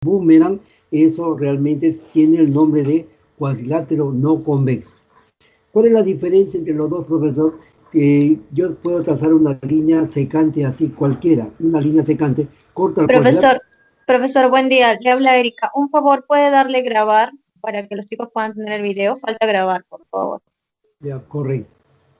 boomerang, eso realmente tiene el nombre de cuadrilátero no convexo. ¿Cuál es la diferencia entre los dos, profesor? Yo puedo trazar una línea secante así cualquiera, una línea secante, corta el cuadrilátero. Profesor, buen día. Le habla Erika. Un favor, ¿puede darle grabar para que los chicos puedan tener el video? Falta grabar, por favor. Ya, correcto.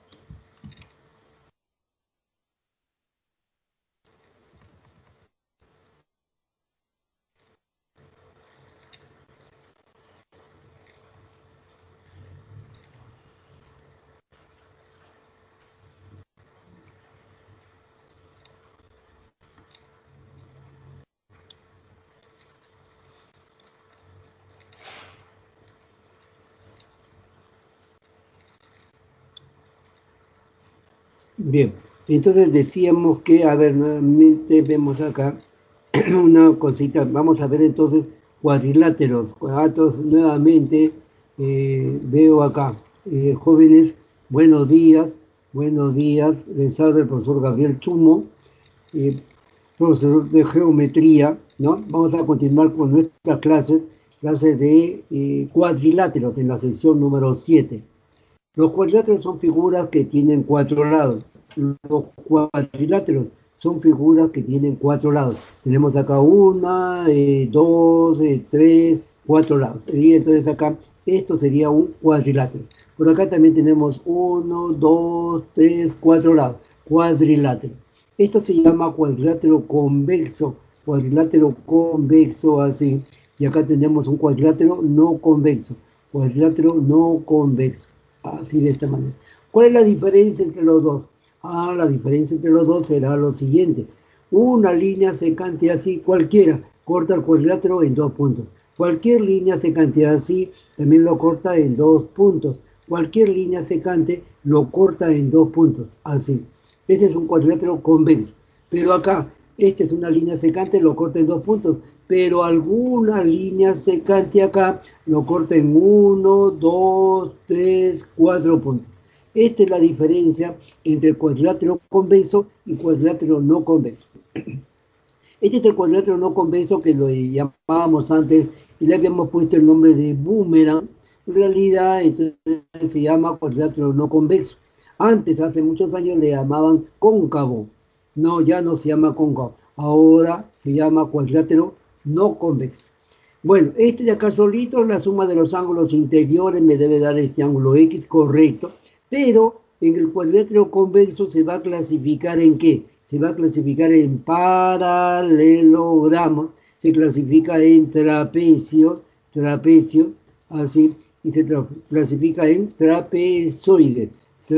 Bien, entonces decíamos que, a ver, nuevamente vemos acá una cosita, vamos a ver entonces cuadriláteros, nuevamente veo acá, jóvenes, buenos días, les habla el profesor Gabriel Chumo, profesor de geometría, ¿no? Vamos a continuar con nuestra clase de cuadriláteros en la sección número 7. Los cuadriláteros son figuras que tienen 4 lados. Los cuadriláteros son figuras que tienen 4 lados. Tenemos acá 1, 2, 3, 4 lados. Y entonces acá, esto sería un cuadrilátero. Por acá también tenemos 1, 2, 3, 4 lados. Cuadrilátero. Esto se llama cuadrilátero convexo así. Y acá tenemos un cuadrilátero no convexo. Cuadrilátero no convexo. Así de esta manera. ¿Cuál es la diferencia entre los dos? La diferencia entre los dos será lo siguiente. Una línea secante así, cualquiera, corta el cuadrilátero en 2 puntos. Cualquier línea secante así, también lo corta en 2 puntos. Cualquier línea secante lo corta en 2 puntos, así. Este es un cuadrilátero convexo. Pero acá, esta es una línea secante, lo corta en 2 puntos. Pero alguna línea secante acá lo corta en 1, 2, 3, 4 puntos. Esta es la diferencia entre el cuadrilátero convexo y cuadrilátero no convexo. Este es el cuadrilátero no convexo que lo llamábamos antes y le habíamos puesto el nombre de boomerang. En realidad, entonces se llama cuadrilátero no convexo. Antes, hace muchos años, le llamaban cóncavo. No, ya no se llama cóncavo. Ahora se llama cuadrilátero no convexo. Bueno, este de acá solito, la suma de los ángulos interiores me debe dar este ángulo X, correcto. Pero en el cuadrilátero convexo se va a clasificar ¿en qué? Se va a clasificar en paralelogramos, se clasifica en trapecio, así, y se clasifica en trapezoide.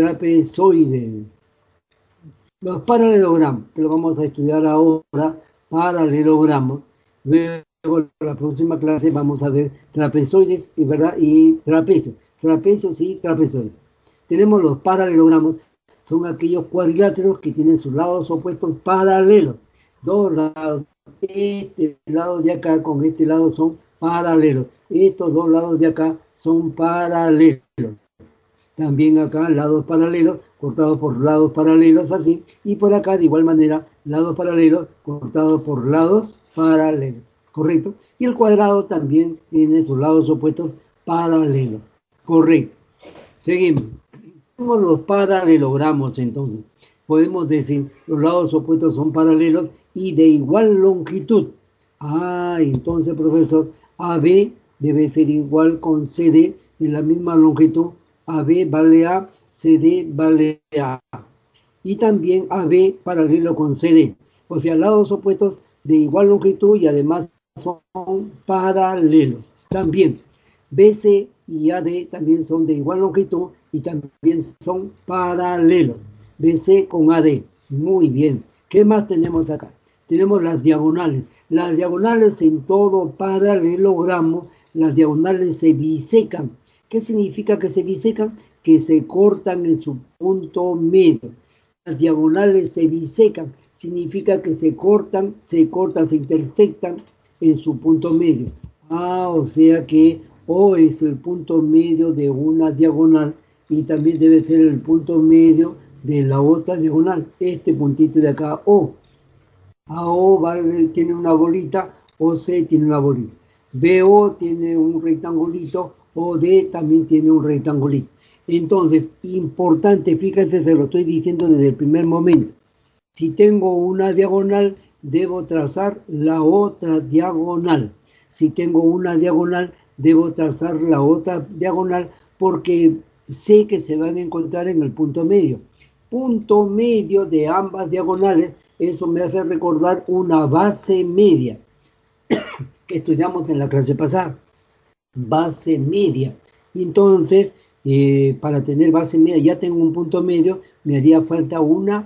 Los paralelogramos, que lo vamos a estudiar ahora, paralelogramos. Luego, en la próxima clase vamos a ver trapezoides y trapecio. Trapecios y trapezoides. Tenemos los paralelogramos, son aquellos cuadriláteros que tienen sus lados opuestos paralelos. Dos lados, este lado de acá con este lado son paralelos. Estos dos lados de acá son paralelos. También acá lados paralelos, cortados por lados paralelos así. Y por acá de igual manera, lados paralelos, cortados por lados paralelos. ¿Correcto? Y el cuadrado también tiene sus lados opuestos paralelos. Correcto. Seguimos. Tenemos los paralelogramos entonces. Podemos decir, los lados opuestos son paralelos y de igual longitud. Entonces, profesor, AB debe ser igual con CD de la misma longitud. AB vale A, CD vale A. Y también AB paralelo con CD. O sea, lados opuestos de igual longitud y además son paralelos. También BC y AD también son de igual longitud y también son paralelos. BC con AD. Muy bien. ¿Qué más tenemos acá? Tenemos las diagonales. Las diagonales en todo paralelogramo, las diagonales se bisecan. ¿Qué significa que se bisecan? Que se cortan en su punto medio. Las diagonales se bisecan. Significa que se cortan, se intersectan en su punto medio. O sea que O es el punto medio de una diagonal y también debe ser el punto medio de la otra diagonal. Este puntito de acá, O. O vale, tiene una bolita, OC tiene una bolita. BO tiene un rectangulito, OD también tiene un rectangulito. Entonces, importante, fíjense, se lo estoy diciendo desde el primer momento. Si tengo una diagonal, debo trazar la otra diagonal. Si tengo una diagonal, debo trazar la otra diagonal porque sé que se van a encontrar en el punto medio. Punto medio de ambas diagonales, eso me hace recordar una base media que estudiamos en la clase pasada. Base media. Entonces, para tener base media, ya tengo un punto medio, me haría falta una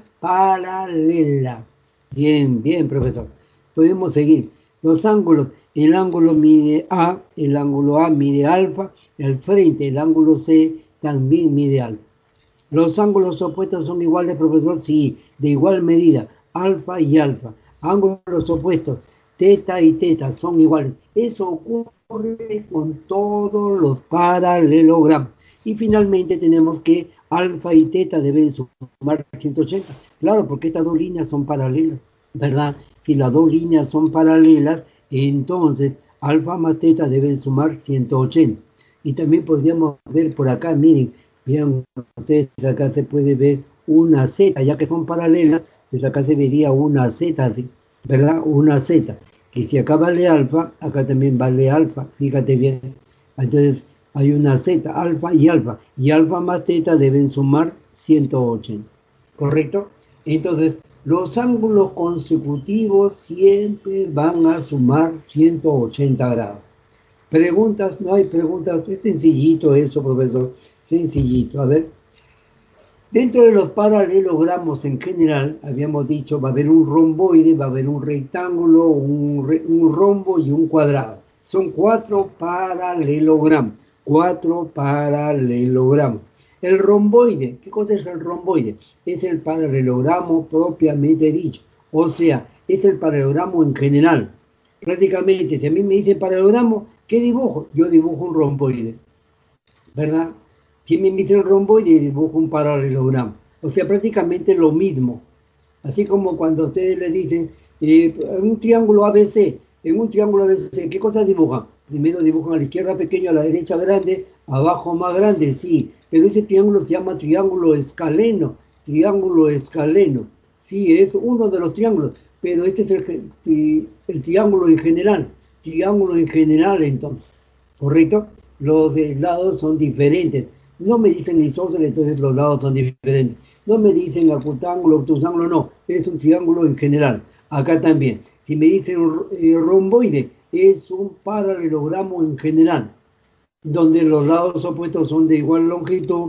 paralela. Bien, bien, profesor. Podemos seguir. Los ángulos, el ángulo mide A, el ángulo A mide alfa, el frente, el ángulo C, también mide alfa. ¿Los ángulos opuestos son iguales, profesor? Sí, de igual medida, alfa y alfa. Ángulos opuestos, teta y teta, son iguales. Eso ocurre con todos los paralelogramas. Y finalmente tenemos que alfa y teta deben sumar 180. Claro, porque estas dos líneas son paralelas, ¿verdad? Si las dos líneas son paralelas, entonces alfa más teta deben sumar 180. Y también podríamos ver por acá, miren, vean ustedes, acá se puede ver una Z, ya que son paralelas, pues acá se vería una Z, ¿sí? ¿Verdad? Una Z, que si acá vale alfa, acá también vale alfa, fíjate bien. Entonces hay una Z, alfa, y alfa más teta deben sumar 180, ¿correcto? Entonces, los ángulos consecutivos siempre van a sumar 180 grados. ¿Preguntas? No hay preguntas, es sencillito eso, profesor, sencillito. A ver, dentro de los paralelogramos en general, habíamos dicho, va a haber un romboide, va a haber un rectángulo, un rombo y un cuadrado. Son 4 paralelogramos, 4 paralelogramos. El romboide, ¿qué cosa es el romboide? Es el paralelogramo propiamente dicho, o sea, es el paralelogramo en general. Prácticamente, si a mí me dicen paralelogramo, ¿qué dibujo? Yo dibujo un romboide, ¿verdad? Si me dicen romboide, dibujo un paralelogramo. O sea, prácticamente lo mismo. Así como cuando ustedes le dicen, un triángulo ABC, en un triángulo ABC, ¿qué cosas dibujan? Primero dibujan a la izquierda pequeño, a la derecha grande, abajo más grande, sí. Pero ese triángulo se llama triángulo escaleno, Sí, es uno de los triángulos, pero este es el triángulo en general, entonces, ¿correcto? Los lados son diferentes. No me dicen isósceles, entonces los lados son diferentes. No me dicen acutángulo, obtusángulo, no. Es un triángulo en general. Acá también. Si me dicen romboide, es un paralelogramo en general, donde los lados opuestos son de igual longitud,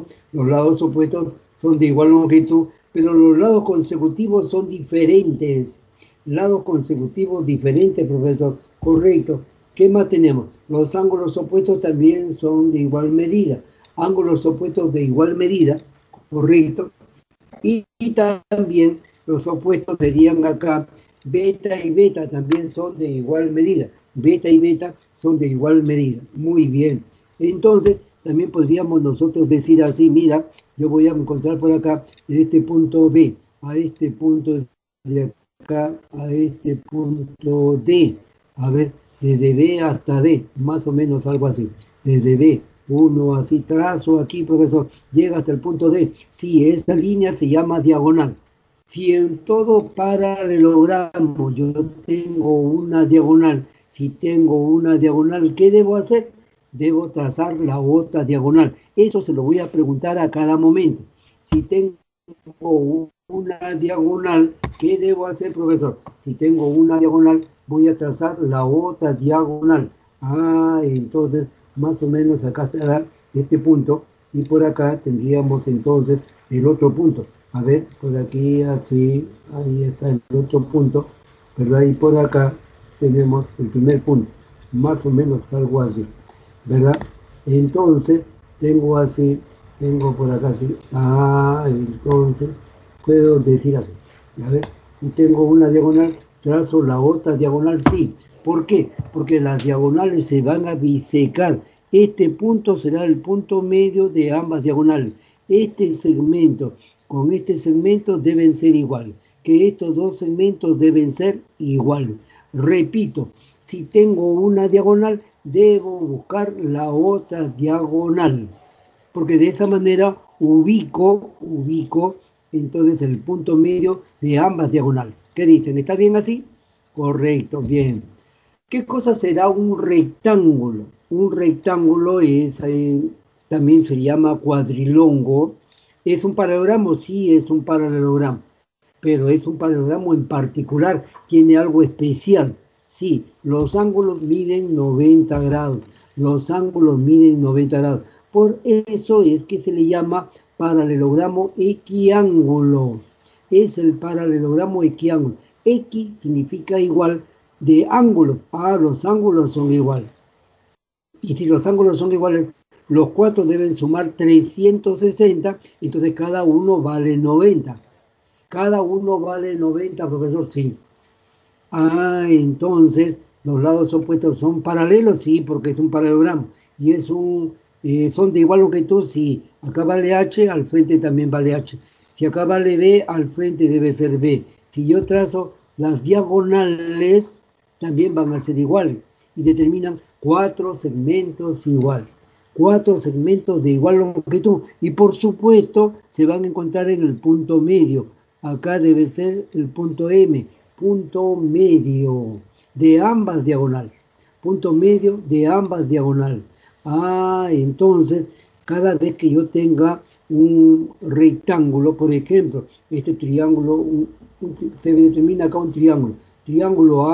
pero los lados consecutivos son diferentes. Lados consecutivos diferentes, profesor. Correcto. ¿Qué más tenemos? Los ángulos opuestos también son de igual medida. Ángulos opuestos de igual medida, correcto. Y también los opuestos serían acá, beta y beta también son de igual medida. Beta y beta son de igual medida. Muy bien. Entonces, también podríamos nosotros decir así, mira, yo voy a encontrar por acá, en este punto B, a este punto de acá, a este punto D. A ver, desde B hasta D, más o menos algo así. Desde B, uno así, trazo aquí, profesor, llega hasta el punto D. Sí, esta línea se llama diagonal. Si en todo paralelogramo yo tengo una diagonal, si tengo una diagonal, ¿qué debo hacer? Debo trazar la otra diagonal. Eso se lo voy a preguntar a cada momento. Si tengo una diagonal, ¿qué debo hacer, profesor? Si tengo una diagonal, voy a trazar la otra diagonal. Ah, entonces, más o menos acá estará este punto, y por acá tendríamos entonces el otro punto. A ver, por aquí así, ahí está el otro punto, ¿verdad? Y por acá tenemos el primer punto, más o menos algo así, ¿verdad? Entonces, tengo así, tengo por acá así, entonces, puedo decir así, a ver, y tengo una diagonal, trazo la otra diagonal, sí. ¿Por qué? Porque las diagonales se van a bisecar. Este punto será el punto medio de ambas diagonales. Este segmento con este segmento deben ser iguales. Que estos dos segmentos deben ser iguales. Repito, Si tengo una diagonal, debo buscar la otra diagonal, porque de esa manera ubico entonces el punto medio de ambas diagonales. ¿Qué dicen? ¿Está bien así? Correcto, bien. ¿Qué cosa será un rectángulo? Un rectángulo es, también se llama cuadrilongo. ¿Es un paralelogramo? Sí, es un paralelogramo, pero es un paralelogramo en particular, tiene algo especial. Sí, los ángulos miden 90 grados, los ángulos miden 90 grados. Por eso es que se le llama paralelogramo equiángulo. Es el paralelogramo equiángulo. X significa igual de ángulos. Ah, los ángulos son iguales. Y si los ángulos son iguales, los cuatro deben sumar 360, entonces cada uno vale 90. Cada uno vale 90, profesor, sí. Ah, entonces, los lados opuestos son paralelos, sí, porque es un paralelogramo. Y es son de igual longitud, sí. Acá vale H, al frente también vale H. Si acá vale B, al frente debe ser B. Si yo trazo las diagonales, también van a ser iguales. Y determinan 4 segmentos iguales. 4 segmentos de igual longitud. Y por supuesto, se van a encontrar en el punto medio. Acá debe ser el punto M, punto medio de ambas diagonales. Punto medio de ambas diagonales. Ah, entonces, cada vez que yo tenga un rectángulo, por ejemplo, este triángulo, se determina acá un triángulo. Triángulo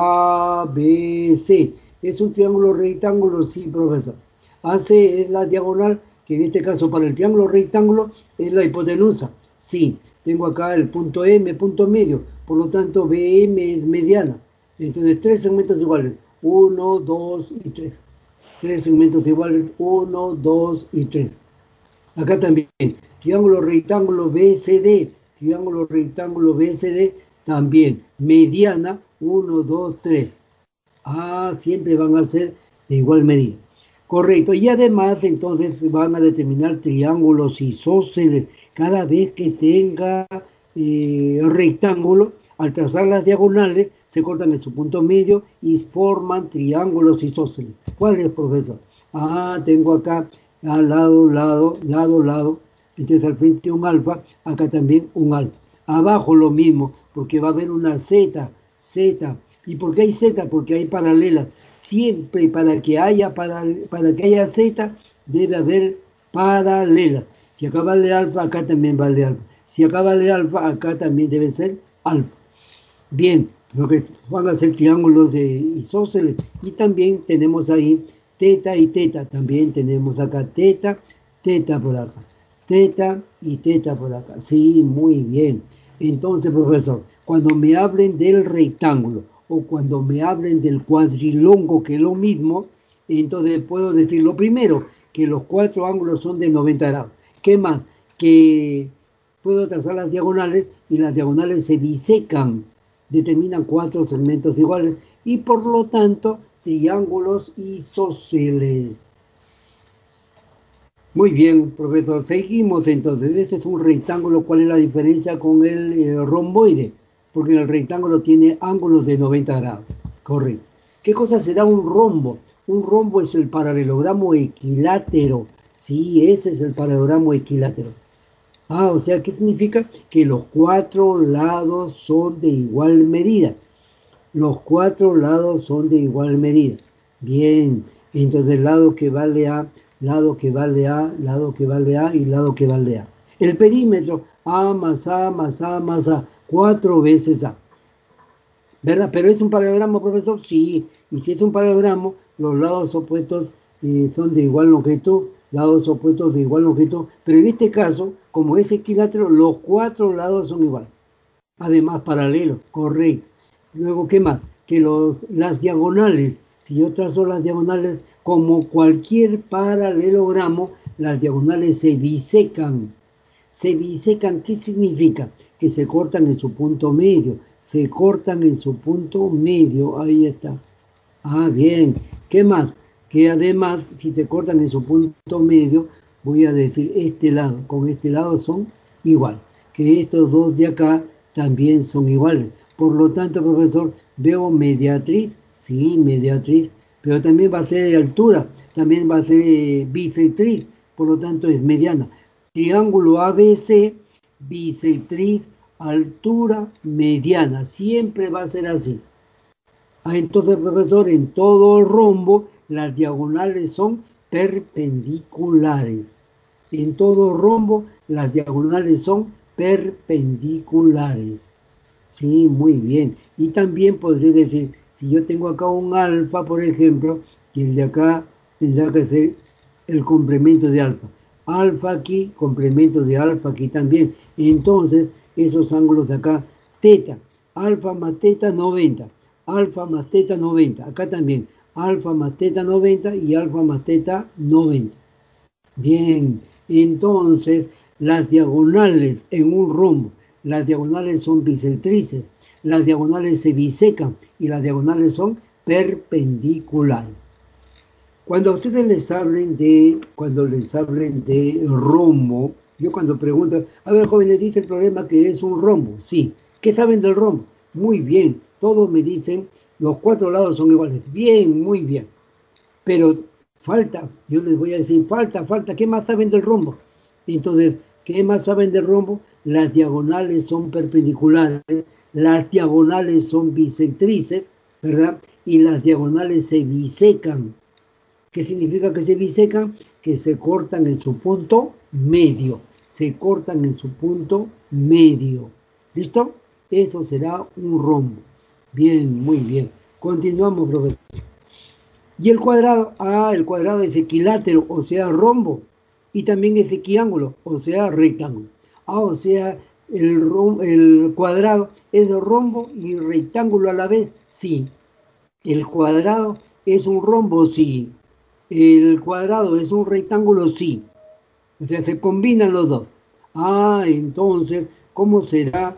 ABC. ¿Es un triángulo rectángulo? Sí, profesor. AC es la diagonal, que en este caso para el triángulo rectángulo es la hipotenusa. Sí, tengo acá el punto M, punto medio, por lo tanto BM es mediana. Entonces, 3 segmentos iguales, 1, 2 y 3. 3 segmentos iguales, 1, 2 y 3. Acá también, triángulo rectángulo BCD, triángulo rectángulo BCD, también mediana, 1, 2, 3. Ah, siempre van a ser de igual medida. Correcto, y además entonces van a determinar triángulos isósceles. Cada vez que tenga rectángulo, al trazar las diagonales, se cortan en su punto medio y forman triángulos isósceles. ¿Cuál es, profesor? Ah, tengo acá lado, entonces al frente un alfa, acá también un alfa. Abajo lo mismo, porque va a haber una z. ¿Y por qué hay z? Porque hay paralelas. Siempre para que haya z, debe haber paralelas. Si acá vale alfa, acá también vale alfa. Si acá vale alfa, acá también debe ser alfa. Bien, lo que van a ser triángulos isósceles. Y también tenemos ahí teta y teta. También tenemos acá teta por acá. Teta y teta por acá. Sí, muy bien. Entonces, profesor, cuando me hablen del rectángulo o cuando me hablen del cuadrilongo, que es lo mismo, entonces puedo decir lo primero, que los 4 ángulos son de 90 grados. ¿Qué más? Que puedo trazar las diagonales y las diagonales se bisecan, determinan 4 segmentos iguales y por lo tanto triángulos isósceles. Muy bien, profesor. Seguimos entonces. Este es un rectángulo. ¿Cuál es la diferencia con el romboide? Porque el rectángulo tiene ángulos de 90 grados. Correcto. ¿Qué cosa será un rombo? Un rombo es el paralelogramo equilátero. Sí, ese es el paralelogramo equilátero. Ah, o sea, ¿qué significa? Que los 4 lados son de igual medida. Los 4 lados son de igual medida. Bien, entonces lado que vale A, lado que vale A, lado que vale A y lado que vale A. El perímetro, A más A más A más A, 4 veces A. ¿Verdad? ¿Pero es un paralelogramo, profesor? Sí, y si es un paralelogramo, los lados opuestos son de igual longitud, lados opuestos de igual longitud, pero en este caso, como es equilátero, los 4 lados son iguales. Además, paralelos, correcto. Luego, ¿qué más? Que las diagonales, si yo trazo las diagonales como cualquier paralelogramo, las diagonales se bisecan. Se bisecan, ¿qué significa? Que se cortan en su punto medio. Se cortan en su punto medio, ahí está. Ah, bien. ¿Qué más? Que además, si se cortan en su punto medio, voy a decir este lado, con este lado son igual. Que estos dos de acá también son iguales. Por lo tanto, profesor, veo mediatriz sí, mediatriz, pero también va a ser de altura, también va a ser bisectriz, por lo tanto es mediana. Triángulo ABC, bisectriz, altura, mediana, siempre va a ser así. Entonces, profesor, en todo rombo las diagonales son perpendiculares. En todo rombo las diagonales son perpendiculares. Sí, muy bien. Y también podría decir, si yo tengo acá un alfa, por ejemplo, y el de acá tendrá que ser el complemento de alfa. Alfa aquí, complemento de alfa aquí también. Entonces, esos ángulos de acá, teta, alfa más teta 90, alfa más teta 90. Acá también, alfa más teta 90 y alfa más teta 90. Bien, entonces las diagonales en un rombo, las diagonales son bisectrices, las diagonales se bisecan y las diagonales son perpendiculares. Cuando a ustedes les hablen de rombo, yo cuando pregunto, a ver, jóvenes, dice el problema que es un rombo. Sí. ¿Qué saben del rombo? Muy bien. Todos me dicen, los cuatro lados son iguales. Bien, muy bien. Pero falta, yo les voy a decir, falta. ¿Qué más saben del rombo? Entonces, ¿qué más saben del rombo? Las diagonales son perpendiculares, las diagonales son bisectrices, ¿verdad? Y las diagonales se bisecan. ¿Qué significa que se bisecan? Que se cortan en su punto medio. Se cortan en su punto medio. ¿Listo? Eso será un rombo. Bien, muy bien. Continuamos, profesor. Y el cuadrado, el cuadrado es equilátero, o sea, rombo. Y también es equiángulo, o sea, rectángulo. O sea, el cuadrado es rombo y rectángulo a la vez. Sí. El cuadrado es un rombo, sí. El cuadrado es un rectángulo, sí. O sea, se combinan los dos. Entonces, ¿cómo será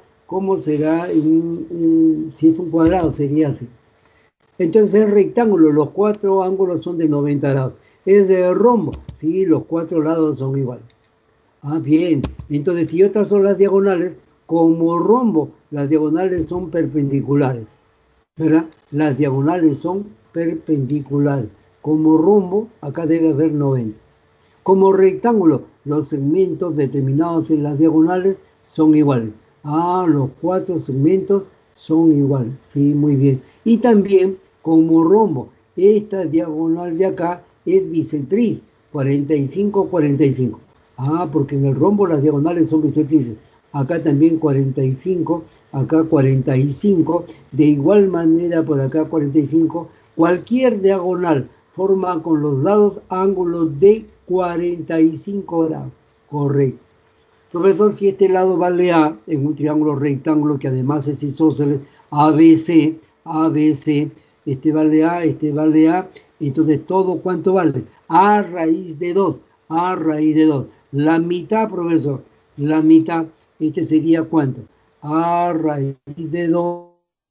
si es un cuadrado? Sería así. Entonces es rectángulo, los cuatro ángulos son de 90 grados. Es de rombo, sí, los cuatro lados son iguales. Bien. Entonces, si otras son las diagonales, como rombo, las diagonales son perpendiculares, ¿verdad? Las diagonales son perpendiculares. Como rombo, acá debe haber 90. Como rectángulo, los segmentos determinados en las diagonales son iguales. Los cuatro segmentos son iguales. Sí, muy bien. Y también, como rombo, esta diagonal de acá es bisectriz, 45, 45. Porque en el rombo las diagonales son bisectrices. Acá también 45, acá 45. De igual manera, por acá 45. Cualquier diagonal forma con los lados ángulos de 45 grados. Correcto. Profesor, si este lado vale A en un triángulo rectángulo que además es isósceles, ABC, este vale A, entonces todo ¿cuánto vale? A raíz de 2, A raíz de 2. La mitad, profesor, la mitad, este sería ¿cuánto? A raíz de 2,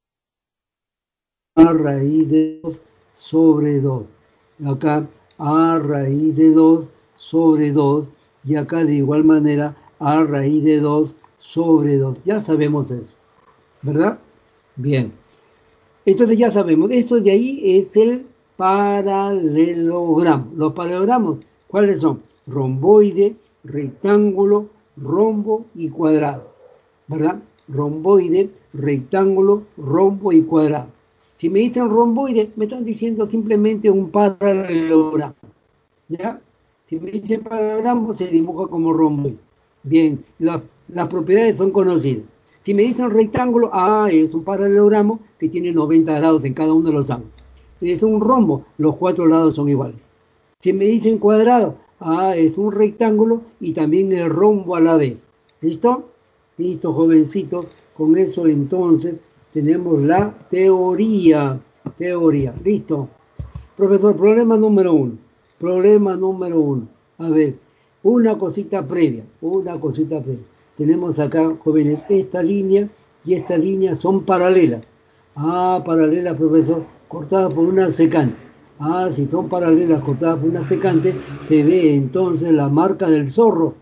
A raíz de 2 sobre 2. Acá A raíz de 2 sobre 2 y acá de igual manera A raíz de 2 sobre 2. Ya sabemos eso, ¿verdad? Bien. Entonces ya sabemos, esto de ahí es el paralelogramo. Los paralelogramos, ¿cuáles son? Romboide, rectángulo, rombo y cuadrado, ¿verdad? Romboide, rectángulo, rombo y cuadrado. Si me dicen romboide, me están diciendo simplemente un paralelogramo, ¿ya? Si me dicen paralelogramo, se dibuja como romboide. Bien, las propiedades son conocidas. Si me dicen rectángulo, es un paralelogramo que tiene 90 grados en cada uno de los ángulos. Es un rombo, los cuatro lados son iguales. Si me dicen cuadrado, es un rectángulo y también el rombo a la vez. ¿Listo? Listo, jovencitos. Con eso entonces tenemos la teoría. ¿Listo? Profesor, problema número 1. A ver, una cosita previa. Tenemos acá, jóvenes, esta línea y esta línea son paralelas. Paralelas, profesor, cortadas por una secante. Si son paralelas cortadas por una secante, se ve entonces la marca del zorro.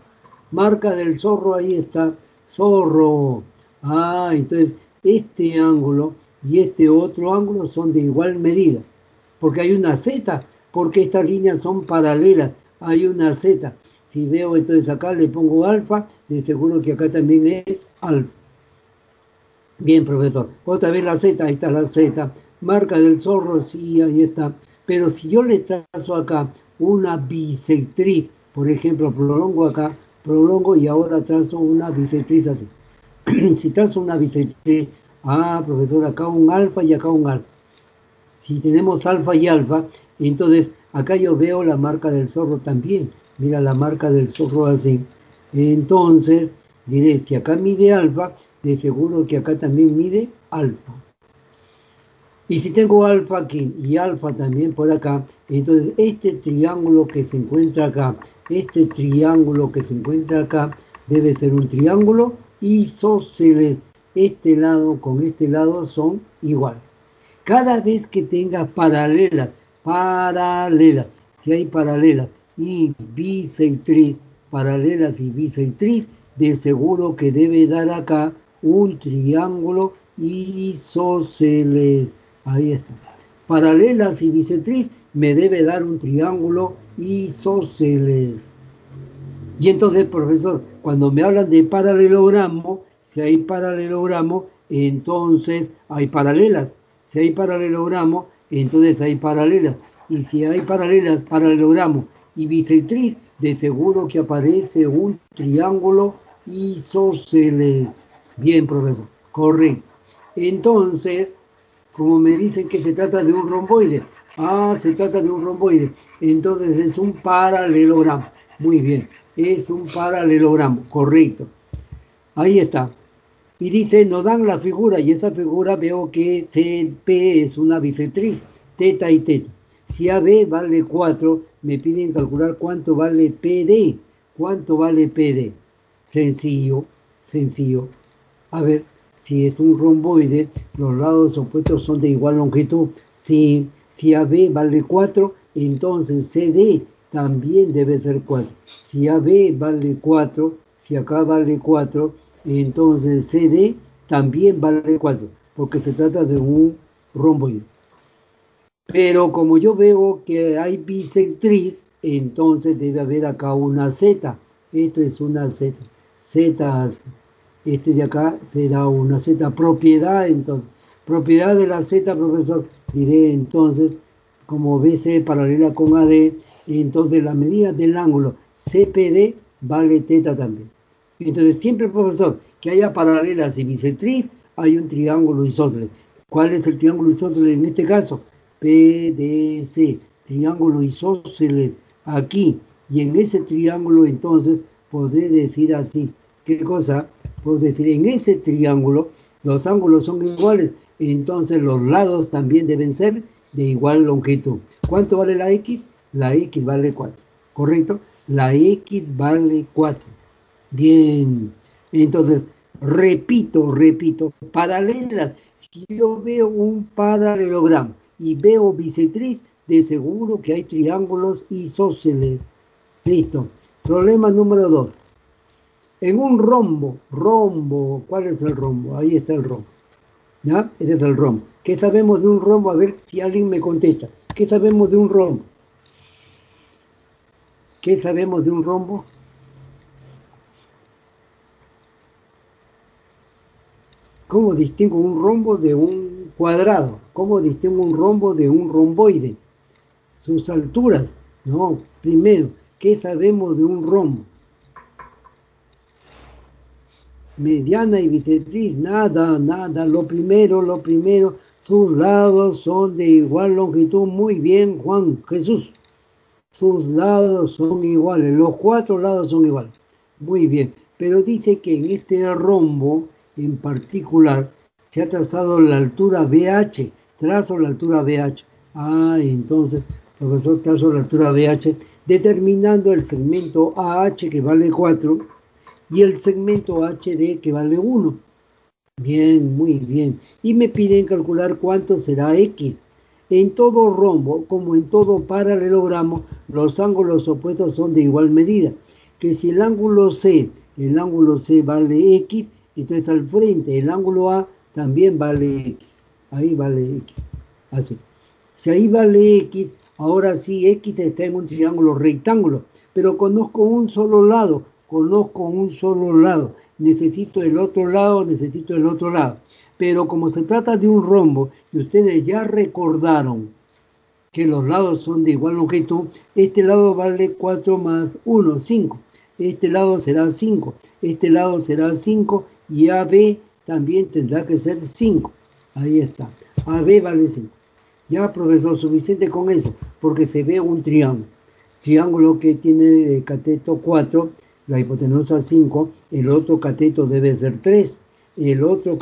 Ahí está, zorro. Entonces, este ángulo y este otro ángulo son de igual medida. Porque hay una Z, porque estas líneas son paralelas, hay una Z. Si veo entonces acá le pongo alfa, de seguro que acá también es alfa. Bien, profesor. Otra vez la Z, ahí está la Z. Marca del zorro, sí, ahí está. Pero si yo le trazo acá una bisectriz, por ejemplo, prolongo acá, prolongo y ahora trazo una bisectriz así. Si trazo una bisectriz, profesor, acá un alfa y acá un alfa. Si tenemos alfa y alfa, entonces acá yo veo la marca del zorro también. Mira la marca del zorro así. Entonces, diré, si acá mide alfa, de seguro que acá también mide alfa. Y si tengo alfa aquí y alfa también por acá, entonces este triángulo que se encuentra acá, debe ser un triángulo isósceles. Este lado con este lado son iguales. Cada vez que tenga paralelas, si hay paralelas y bisectriz, de seguro que debe dar acá un triángulo isósceles. Ahí está. Paralelas y bisectriz me debe dar un triángulo isósceles. Y entonces, profesor, cuando me hablan de paralelogramo, si hay paralelogramo, entonces hay paralelas. Si hay paralelogramo, entonces hay paralelas. Y si hay paralelogramo y bisectriz, de seguro que aparece un triángulo isósceles. Bien, profesor, correcto. Entonces, como me dicen que se trata de un romboide, se trata de un romboide, entonces es un paralelogramo. Muy bien, es un paralelogramo, correcto. Ahí está. Y dice, nos dan la figura, y esta figura veo que CP es una bisectriz, teta y teta. Si AB vale 4, me piden calcular cuánto vale PD. ¿Cuánto vale PD? Sencillo. A ver, si es un romboide, los lados opuestos son de igual longitud. Si AB vale 4, entonces CD también debe ser 4. Si AB vale 4, si acá vale 4, entonces CD también vale 4, porque se trata de un romboide. Pero como yo veo que hay bisectriz, entonces debe haber acá una Z. Esto es una Z. Z, este de acá será una Z. Propiedad, entonces. Propiedad de la Z, profesor. Diré entonces, como BC paralela con AD, entonces la medida del ángulo CPD vale teta también. Entonces siempre, profesor, que haya paralelas y bisectriz, hay un triángulo isósceles. ¿Cuál es el triángulo isósceles en este caso? PDC, triángulo isósceles aquí. Y en ese triángulo entonces podré decir así. ¿Qué cosa? Puedo decir, en ese triángulo los ángulos son iguales, entonces los lados también deben ser de igual longitud. ¿Cuánto vale la X? La X vale 4, ¿correcto? La X vale 4. Bien, entonces, repito, paralelas. Si yo veo un paralelogramo y veo bisectriz, de seguro que hay triángulos isósceles. Listo. Problema número 2. En un rombo, ¿cuál es el rombo? Ahí está el rombo. ¿Ya? Ese es el rombo. ¿Qué sabemos de un rombo? A ver si alguien me contesta. ¿Qué sabemos de un rombo? ¿Qué sabemos de un rombo? ¿Cómo distingo un rombo de un cuadrado? ¿Cómo distingo un rombo de un romboide? Sus alturas. No, primero, ¿qué sabemos de un rombo? Mediana y bisectriz, nada. Lo primero, sus lados son de igual longitud. Muy bien, Juan Jesús. Sus lados son iguales, los 4 lados son iguales. Muy bien, pero dice que en este rombo en particular se ha trazado la altura BH. Trazo la altura BH. Entonces, profesor, trazo la altura BH determinando el segmento AH que vale 4 y el segmento HD que vale 1. Bien, muy bien. Y me piden calcular cuánto será X. En todo rombo, como en todo paralelogramo, los ángulos opuestos son de igual medida. Que si el ángulo C vale X, entonces al frente el ángulo A también vale X. ahí vale X, así. Si ahí vale X, ahora sí X está en un triángulo rectángulo, pero conozco un solo lado, necesito el otro lado, pero como se trata de un rombo, y ustedes ya recordaron que los lados son de igual longitud, este lado vale 4 más 1, 5, este lado será 5, este lado será 5, y AB también tendrá que ser 5, ahí está, AB vale 5. Ya, profesor, suficiente con eso, porque se ve un triángulo que tiene cateto 4, la hipotenusa 5, el otro cateto debe ser 3, sí, el otro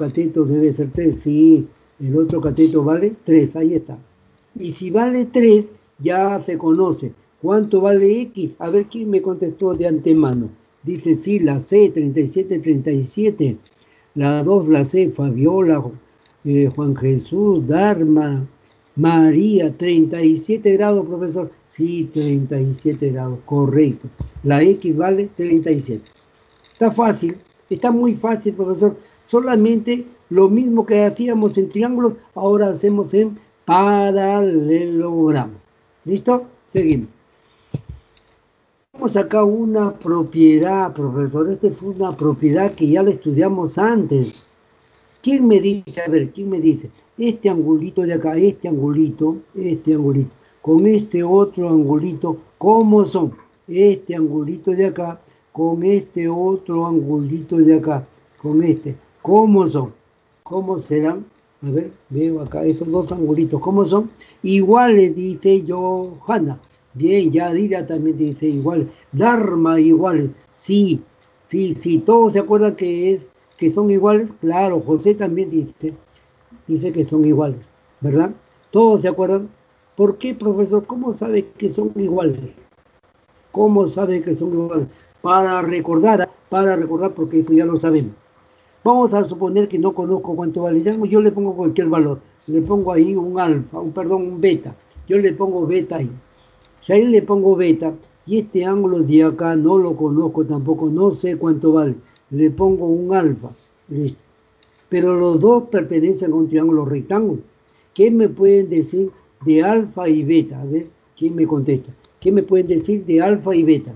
cateto vale 3, ahí está. Y si vale 3, ya se conoce. ¿Cuánto vale X? A ver quién me contestó de antemano. Dice, sí, la C, 37, 37. La 2, la C, Fabiola, Juan Jesús, Dharma, María, 37 grados, profesor. Sí, 37 grados, correcto. La X vale 37. Está fácil, está muy fácil, profesor. Solamente lo mismo que hacíamos en triángulos, ahora hacemos en paralelogramo. ¿Listo? Seguimos. Tenemos acá una propiedad, profesor. Esta es una propiedad que ya la estudiamos antes. ¿Quién me dice? A ver, ¿quién me dice? Este angulito de acá, este angulito, con este otro angulito, ¿cómo son? Este angulito de acá, con este otro angulito de acá, con este, ¿cómo son? ¿Cómo serán? A ver, veo acá esos dos angulitos, ¿cómo son? Iguales, dice Johanna. Bien, Yadira también dice igual. Dharma iguales. Sí, todos se acuerdan que son iguales. Claro, José también dice que son iguales, ¿verdad? ¿Todos se acuerdan? ¿Por qué, profesor? ¿Cómo sabe que son iguales? ¿Cómo sabe que son iguales? Para recordar, porque eso ya lo sabemos. Vamos a suponer que no conozco cuánto vale. Yo le pongo cualquier valor. Le pongo ahí un alfa, un beta. Yo le pongo beta ahí. Si ahí le pongo beta, y este ángulo de acá no lo conozco tampoco, no sé cuánto vale. Le pongo un alfa. Listo. Pero los dos pertenecen a un triángulo rectángulo. ¿Qué me pueden decir de alfa y beta? A ver, ¿quién me contesta? ¿Qué me pueden decir de alfa y beta?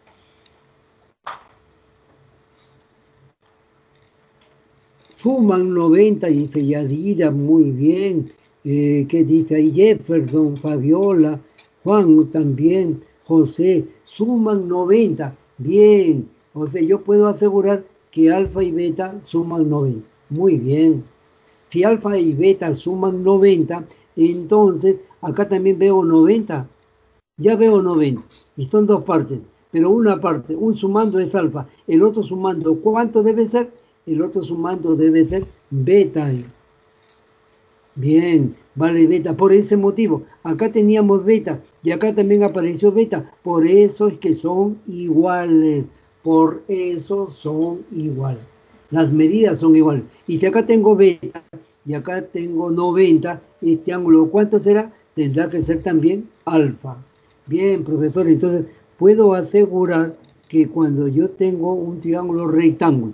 Suman 90, dice Yadira, muy bien. ¿Qué dice ahí? Jefferson, Fabiola, Juan también, José, suman 90. Bien, o sea, yo puedo asegurar que alfa y beta suman 90. Muy bien. Si alfa y beta suman 90, entonces acá también veo 90. Ya veo 90. Y son dos partes. Pero una parte, un sumando es alfa. El otro sumando, ¿cuánto debe ser? El otro sumando debe ser beta. Bien, vale beta. Por ese motivo, acá teníamos beta y acá también apareció beta. Por eso es que son iguales. Por eso son iguales. Las medidas son iguales. Y si acá tengo beta y acá tengo 90, este ángulo, ¿cuánto será? Tendrá que ser también alfa. Bien, profesor, entonces puedo asegurar que cuando yo tengo un triángulo rectángulo,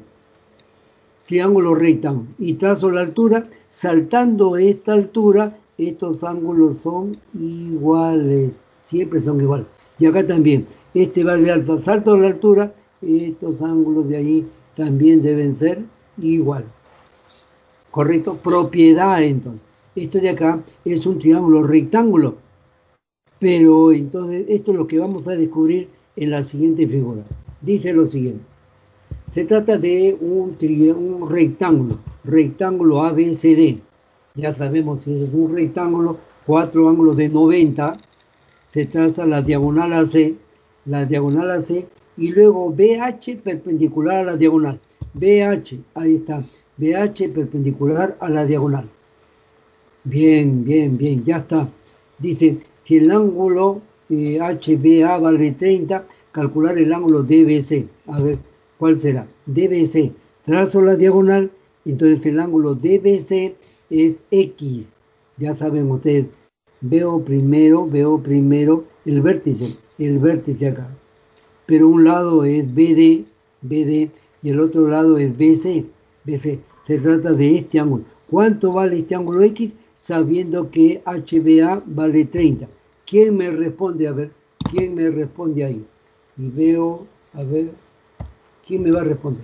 y trazo la altura, saltando esta altura, estos ángulos son iguales, siempre son iguales. Y acá también, este vale alfa, salto la altura, estos ángulos de ahí también deben ser iguales. ¿Correcto? Propiedad, entonces. Esto de acá es un triángulo rectángulo, pero entonces esto es lo que vamos a descubrir en la siguiente figura. Dice lo siguiente. Se trata de un rectángulo ABCD. Ya sabemos que es un rectángulo, 4 ángulos de 90. Se traza la diagonal AC, y luego BH perpendicular a la diagonal. BH, ahí está. BH perpendicular a la diagonal. Bien, ya está. Dice, si el ángulo HBA vale 30, calcular el ángulo DBC. A ver, ¿cuál será? DBC. Trazo la diagonal, entonces el ángulo DBC es X. Ya saben ustedes. Veo primero el vértice acá. Pero un lado es BD, y el otro lado es BC. Se trata de este ángulo. ¿Cuánto vale este ángulo X? Sabiendo que HBA vale 30. ¿Quién me responde? A ver, ¿quién me responde ahí? Y veo, a ver, ¿quién me va a responder?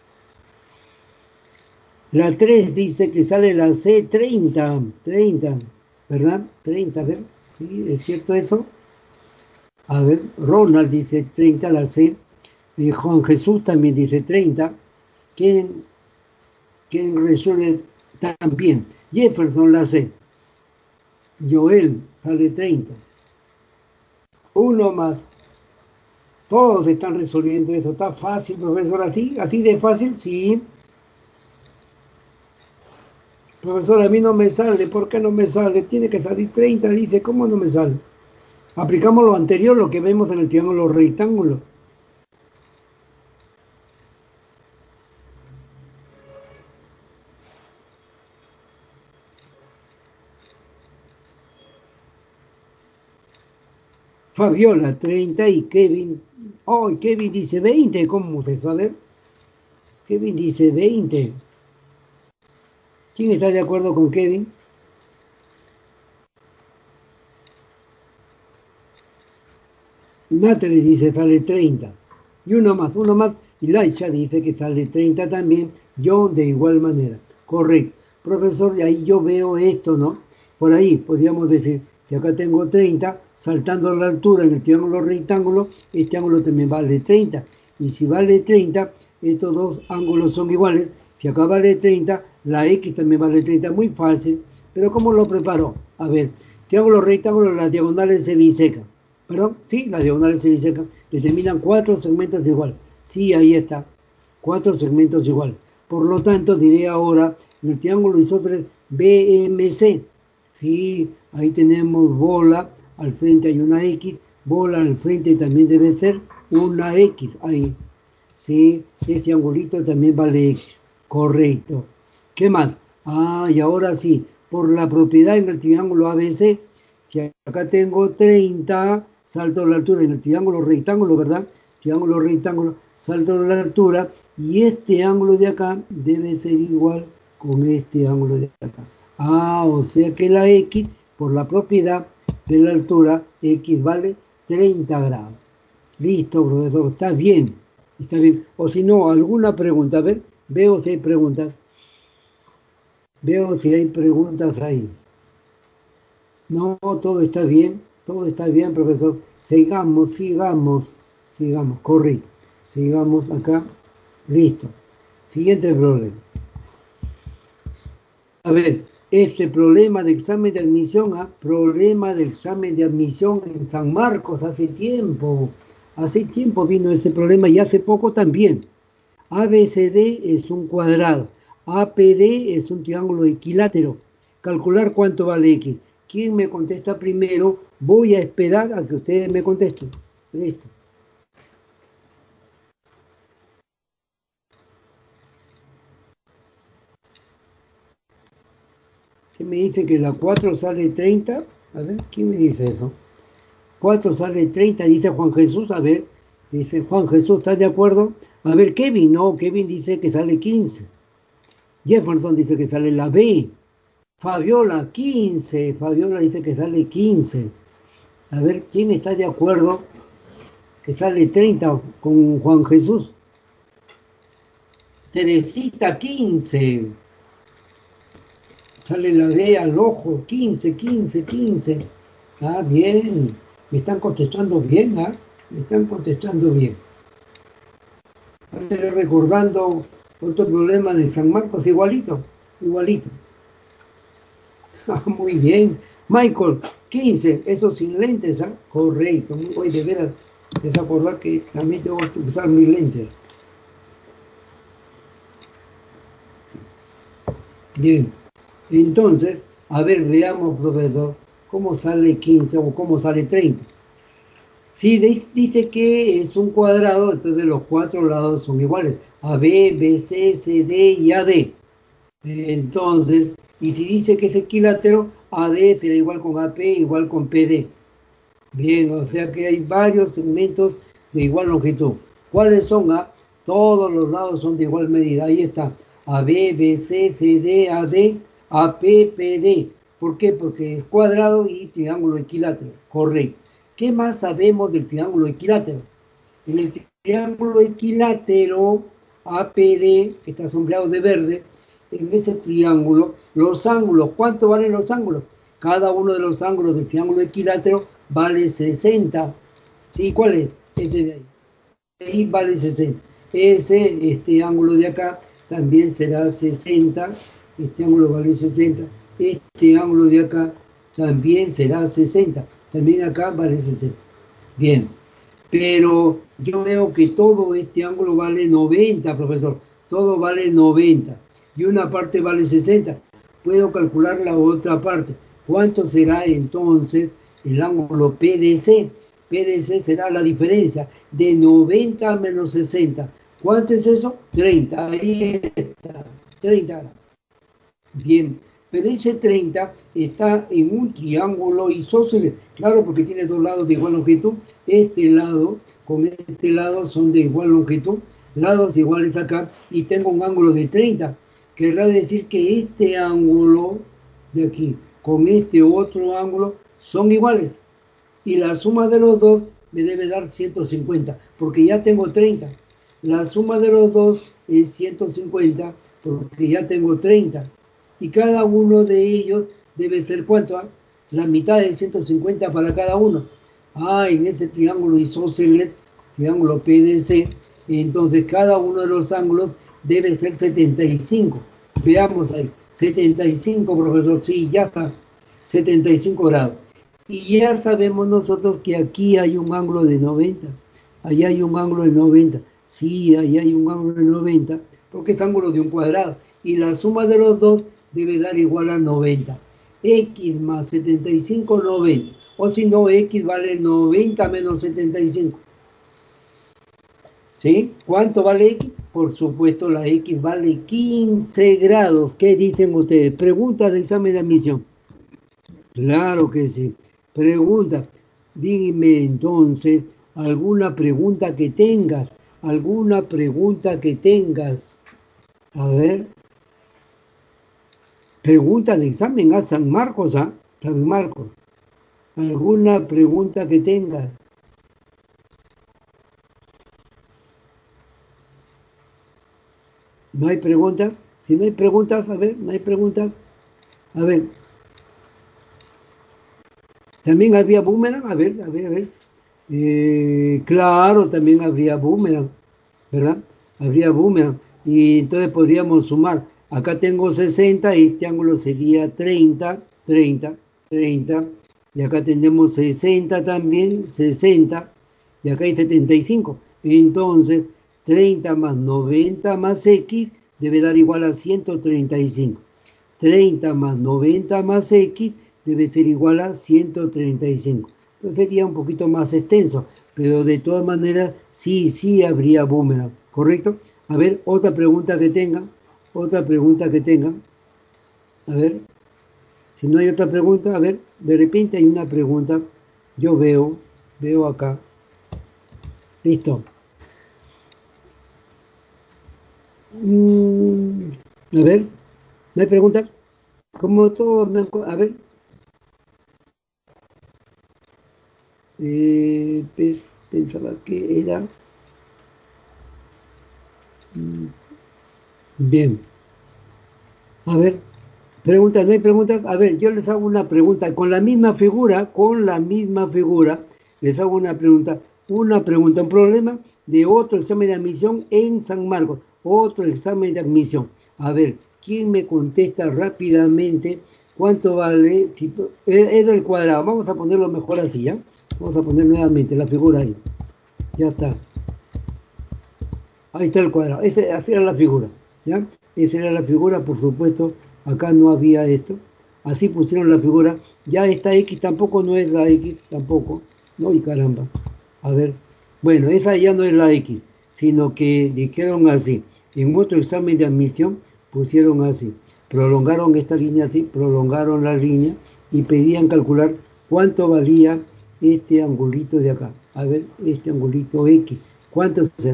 La 3 dice que sale la C 30, ¿verdad? 30, a ver, ¿sí? ¿Es cierto eso? A ver, Ronald dice 30, la C. Juan Jesús también dice 30. ¿Quién resuelve también? Jefferson, la C. Joel, sale 30. Uno más. Todos están resolviendo eso. ¿Está fácil, profesor? ¿Así de fácil? Sí. Profesor, a mí no me sale. ¿Por qué no me sale? Tiene que salir 30, dice. ¿Cómo no me sale? Aplicamos lo anterior, lo que vemos en el triángulo rectángulo. Fabiola, 30 y Kevin. Oh, Kevin dice 20. ¿Cómo se sabe? Kevin dice 20. ¿Quién está de acuerdo con Kevin? Natalie dice sale 30. Y uno más. Y Laisha dice que sale 30 también. John de igual manera. Correcto. Profesor, y ahí yo veo esto, ¿no? Por ahí podríamos decir, si acá tengo 30, saltando la altura en el triángulo rectángulo, este ángulo también vale 30. Y si vale 30, estos dos ángulos son iguales. Si acá vale 30, la X también vale 30. Muy fácil. Pero ¿cómo lo preparo? A ver, triángulo rectángulo, las diagonales se bisecan. ¿Perdón? Sí, las diagonales se bisecan. Determinan 4 segmentos igual. Sí, ahí está. 4 segmentos igual. Por lo tanto, diré ahora, en el triángulo isósceles BMC. Sí, ahí tenemos bola, al frente hay una X, bola al frente también debe ser una X, ahí. Sí, este angulito también vale X, correcto. ¿Qué más? Y ahora sí, por la propiedad en el triángulo ABC, si acá tengo 30, salto la altura en el triángulo rectángulo, ¿verdad? Triángulo rectángulo, salto la altura, y este ángulo de acá debe ser igual con este ángulo de acá. O sea que la X, por la propiedad de la altura, X vale 30 grados. Listo, profesor, está bien. Está bien. O si no, alguna pregunta. A ver, veo si hay preguntas. Veo si hay preguntas ahí. No, todo está bien, profesor. Sigamos, correcto. Sigamos acá. Listo. Siguiente problema. A ver, este problema de examen de admisión, problema de examen de admisión en San Marcos hace tiempo vino ese problema y hace poco también. ABCD es un cuadrado, APD es un triángulo equilátero. Calcular cuánto vale X. ¿Quién me contesta primero? Voy a esperar a que ustedes me contesten. Listo. ¿Quién me dice que la 4 sale 30? A ver, ¿quién me dice eso? 4 sale 30, dice Juan Jesús. A ver, dice Juan Jesús, ¿estás de acuerdo? A ver, Kevin, no, Kevin dice que sale 15. Jefferson dice que sale la B. Fabiola, 15. Fabiola dice que sale 15. A ver, ¿quién está de acuerdo que sale 30 con Juan Jesús? Teresita, 15. Sale la B al ojo, 15. Bien. Me están contestando bien, Me están contestando bien. Estoy recordando otro problema de San Marcos, igualito. Muy bien. Michael, 15, eso sin lentes, Correcto. Muy de veras, desacordar que también tengo que usar mis lentes. Bien. Entonces, a ver, veamos, profesor, cómo sale 15 o cómo sale 30. Si dice que es un cuadrado, entonces los 4 lados son iguales. AB, BC, CD y AD. Entonces, y si dice que es equilátero, AD será igual con AP, igual con PD. Bien, o sea que hay varios segmentos de igual longitud. ¿Cuáles son? Todos los lados son de igual medida. Ahí está. AB, BC, CD, AD APPD. ¿Por qué? Porque es cuadrado y triángulo equilátero. Correcto. ¿Qué más sabemos del triángulo equilátero? En el triángulo equilátero APD, que está sombreado de verde, en ese triángulo, los ángulos, ¿cuánto valen los ángulos? Cada uno de los ángulos del triángulo equilátero vale 60. ¿Sí? ¿Cuál es? Este de ahí. Ahí vale 60. Este ángulo de acá también será 60. Este ángulo vale 60. Este ángulo de acá también será 60. También acá vale 60. Bien. Pero yo veo que todo este ángulo vale 90, profesor. Todo vale 90. Y una parte vale 60. Puedo calcular la otra parte. ¿Cuánto será entonces el ángulo PDC? PDC será la diferencia de 90 menos 60. ¿Cuánto es eso? 30. Ahí está. 30 grados. Bien. Pero ese 30 está en un triángulo isósceles. Claro, porque tiene dos lados de igual longitud. Este lado con este lado son de igual longitud. Lados iguales acá. Y tengo un ángulo de 30. Querrá decir que este ángulo de aquí con este otro ángulo son iguales. Y la suma de los dos me debe dar 150. Porque ya tengo 30. La suma de los dos es 150. Porque ya tengo 30. Y cada uno de ellos debe ser ¿cuánto? La mitad de 150 para cada uno. En ese triángulo isósceles, triángulo PDC, entonces cada uno de los ángulos debe ser 75. Veamos ahí, 75, profesor, sí, ya está, 75 grados. Y ya sabemos nosotros que aquí hay un ángulo de 90, allá hay un ángulo de 90, sí, ahí hay un ángulo de 90, porque es ángulo de un cuadrado. Y la suma de los dos debe dar igual a 90. X más 75, 90. O si no, X vale 90 menos 75. ¿Sí? ¿Cuánto vale X? Por supuesto, la X vale 15 grados. ¿Qué dicen ustedes? Pregunta de examen de admisión. Claro que sí. Pregunta. Dime entonces alguna pregunta que tengas. Alguna pregunta que tengas. A ver. Pregunta de examen a San Marcos, ¿ah? San Marcos. ¿Alguna pregunta que tengas? ¿No hay preguntas? Si no hay preguntas, a ver, no hay preguntas. A ver. También había boomerang, a ver. Claro, también habría boomerang, ¿verdad? Habría boomerang. Y entonces podríamos sumar. Acá tengo 60, este ángulo sería 30. Y acá tenemos 60 también, 60. Y acá hay 75. Entonces, 30 más 90 más X debe dar igual a 135. 30 más 90 más X debe ser igual a 135. Entonces sería un poquito más extenso, pero de todas maneras sí habría boomerang, ¿correcto? A ver, otra pregunta que tengan. A ver, si no hay otra pregunta, a ver, de repente hay una pregunta. Yo veo acá. Listo. A ver, ¿no hay preguntas? Como todo, a ver. Pensaba que era... Bien. A ver, preguntas, ¿no hay preguntas? A ver, yo les hago una pregunta. Con la misma figura, les hago una pregunta. Un problema de otro examen de admisión en San Marcos. Otro examen de admisión. A ver, ¿quién me contesta rápidamente cuánto vale? Es del cuadrado. Vamos a ponerlo mejor así, ¿ya? Vamos a poner nuevamente la figura ahí. Ya está. Ahí está el cuadrado. Así era la figura, ¿ya? Esa era la figura, por supuesto. Acá no había esto. Así pusieron la figura. Ya esta X tampoco no es la X, tampoco. No, y caramba. A ver. Bueno, esa ya no es la X, sino que dijeron así. En otro examen de admisión pusieron así. Prolongaron esta línea así, prolongaron la línea y pedían calcular cuánto valía este angulito de acá. A ver, este angulito X. ¿Cuánto será?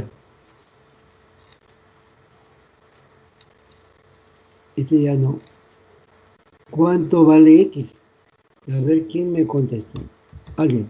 Este ya no. ¿Cuánto vale X? A ver, ¿quién me contesta? Alguien.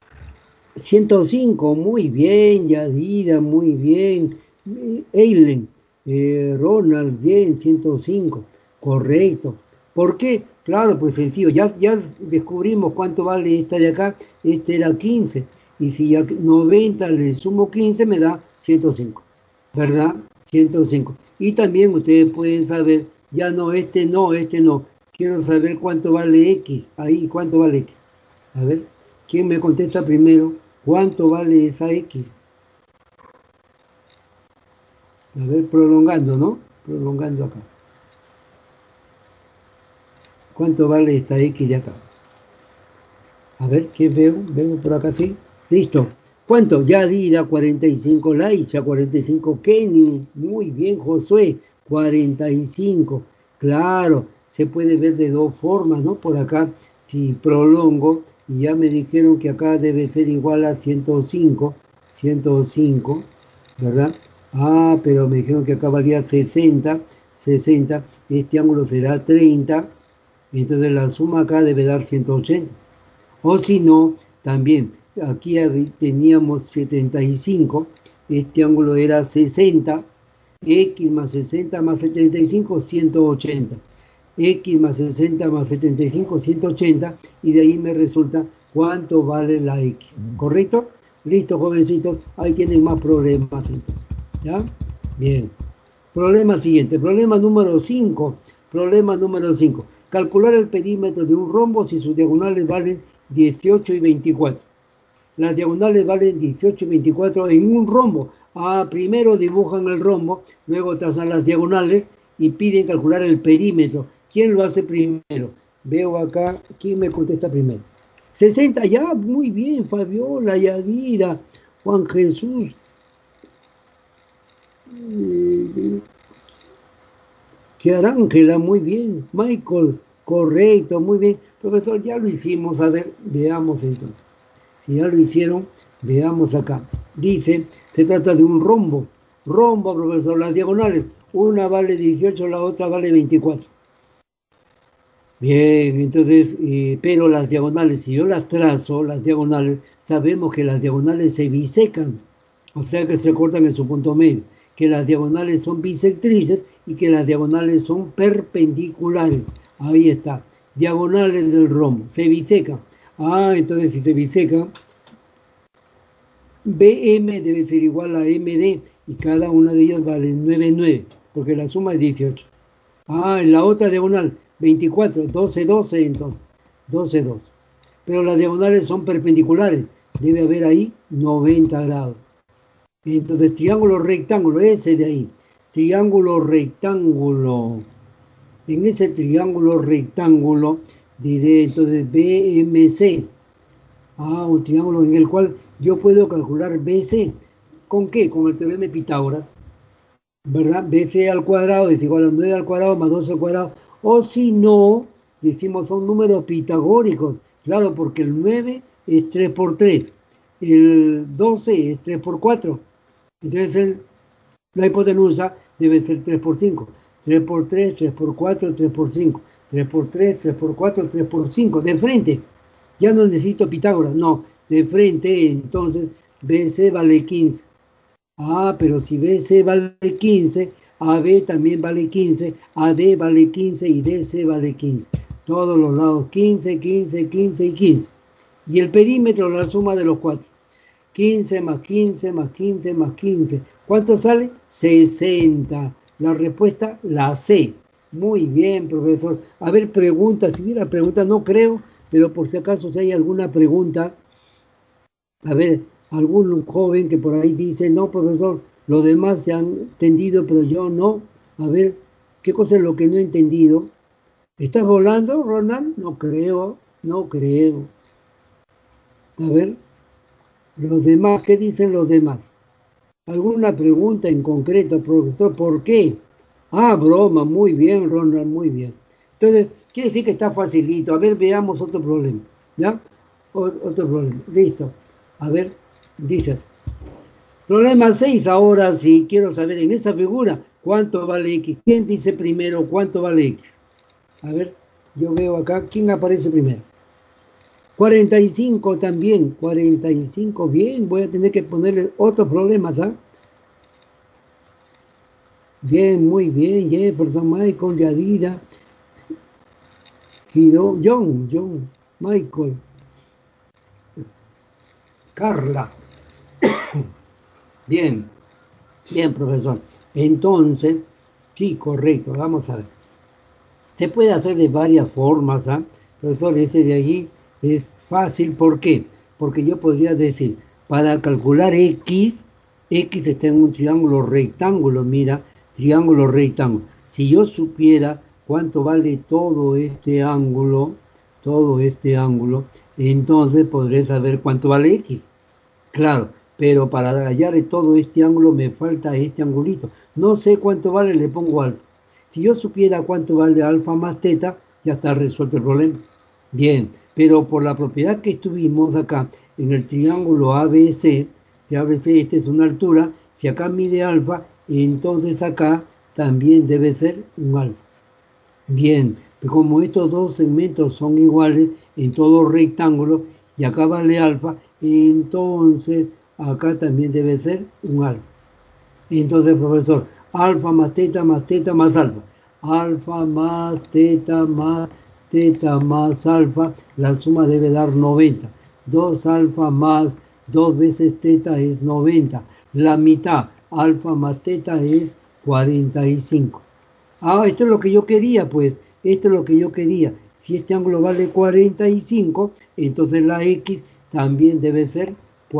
105, muy bien, Yadira, muy bien. Eileen, Ronald, bien, 105, correcto. ¿Por qué? Claro, pues sencillo, ya descubrimos cuánto vale esta de acá, este era 15, y si ya 90 le sumo 15 me da 105, ¿verdad? 105. Y también ustedes pueden saber, ya no, este no, quiero saber cuánto vale X, ahí, cuánto vale X. A ver, ¿quién me contesta primero? ¿Cuánto vale esa X? A ver, prolongando, ¿no? Prolongando acá. ¿Cuánto vale esta X de acá? A ver, ¿qué veo? Veo por acá, sí. Listo. ¿Cuánto? Yadira, 45. Laicha, 45. Kenny, muy bien. Josué, 45. Claro, se puede ver de dos formas, ¿no? Por acá, si prolongo, y ya me dijeron que acá debe ser igual a 105. 105, ¿verdad? Ah, pero me dijeron que acá valía 60. 60. Este ángulo será 30. Entonces la suma acá debe dar 180. O si no, también aquí teníamos 75, este ángulo era 60, x más 60 más 75, 180. X más 60 más 75, 180, y de ahí me resulta cuánto vale la X. ¿Correcto? Listo, jovencitos, ahí tienen más problemas. ¿Ya? Bien. Problema siguiente, problema número 5. Problema número 5. Calcular el perímetro de un rombo si sus diagonales valen 18 y 24. Las diagonales valen 18 y 24 en un rombo. Ah, primero dibujan el rombo, luego trazan las diagonales y piden calcular el perímetro. ¿Quién lo hace primero? Veo acá, ¿quién me contesta primero? 60, ya, muy bien, Fabiola, Yadira, Juan Jesús. Que Ángela, muy bien. Michael, correcto, muy bien. Profesor, ya lo hicimos. A ver, veamos entonces. Si ya lo hicieron, veamos acá. Dice, se trata de un rombo. Rombo, profesor, las diagonales. Una vale 18, la otra vale 24. Bien, entonces, pero las diagonales, si yo las trazo, las diagonales, sabemos que las diagonales se bisecan. O sea que se cortan en su punto medio. Que las diagonales son bisectrices y que las diagonales son perpendiculares. Ahí está. Diagonales del rombo. Se bisecan. Ah, entonces si se bisecan, BM debe ser igual a MD y cada una de ellas vale 9, 9, porque la suma es 18. Ah, en la otra diagonal, 24, 12, 12 entonces. 12, 12. Pero las diagonales son perpendiculares. Debe haber ahí 90 grados. Entonces, triángulo rectángulo, ese de ahí. Triángulo rectángulo. En ese triángulo rectángulo diré entonces BMC. Ah, un triángulo en el cual yo puedo calcular BC. ¿Con qué? Con el teorema de Pitágoras. ¿Verdad? BC al cuadrado es igual a 9 al cuadrado más 12 al cuadrado. O si no, decimos son números pitagóricos. Claro, porque el 9 es 3 por 3. El 12 es 3 por 4. Entonces la hipotenusa debe ser 3 por 5. 3 por 3, 3 por 4, 3 por 5. 3 por 3, 3 por 4, 3 por 5. De frente. Ya no necesito Pitágoras. No, de frente. Entonces BC vale 15. Ah, pero si BC vale 15, AB también vale 15, AD vale 15 y DC vale 15. Todos los lados 15, 15, 15 y 15. Y el perímetro, la suma de los cuatro. 15 más 15 más 15 más 15. ¿Cuánto sale? 60. La respuesta, la C. Muy bien, profesor. A ver, preguntas. Si hubiera preguntas, no creo, pero por si acaso si hay alguna pregunta. A ver, algún joven que por ahí dice, no, profesor, los demás se han entendido, pero yo no. A ver, ¿qué cosa es lo que no he entendido? ¿Estás volando, Ronald? No creo, no creo. A ver. Los demás, ¿qué dicen los demás? ¿Alguna pregunta en concreto, profesor? ¿Por qué? Ah, broma, muy bien, Ronald, muy bien. Entonces, quiere decir que está facilito. A ver, veamos otro problema. ¿Ya? Otro problema. Listo. A ver, dice. Problema 6. Ahora sí, quiero saber en esa figura cuánto vale X. ¿Quién dice primero cuánto vale X? A ver, Yo veo acá, ¿quién aparece primero? 45 también, 45, bien, voy a tener que ponerle otros problemas, ¿ah? Bien, muy bien, Jefferson, Michael, Yadira, John, Michael, Carla. Bien, bien, profesor. Entonces, sí, correcto, vamos a ver. Se puede hacer de varias formas, ¿ah? Profesor, ese de allí es fácil, ¿por qué? Porque yo podría decir, para calcular X está en un triángulo rectángulo, mira, triángulo rectángulo. Si yo supiera cuánto vale todo este ángulo, entonces podré saber cuánto vale X. Claro, pero para hallar todo este ángulo me falta este angulito. No sé cuánto vale, le pongo alfa. Si yo supiera cuánto vale alfa más teta, ya está resuelto el problema. Bien, pero por la propiedad que estuvimos acá en el triángulo ABC, que ABC esta es una altura, si acá mide alfa, entonces acá también debe ser un alfa. Bien, pero como estos dos segmentos son iguales en todo rectángulo y acá vale alfa, entonces acá también debe ser un alfa. Entonces, profesor, alfa más teta más teta más alfa. Alfa más teta más alfa, la suma debe dar 90. 2 alfa más 2 veces teta es 90. La mitad, alfa más teta es 45. Ah, esto es lo que yo quería, pues. Esto es lo que yo quería. Si este ángulo vale 45, entonces la X también debe ser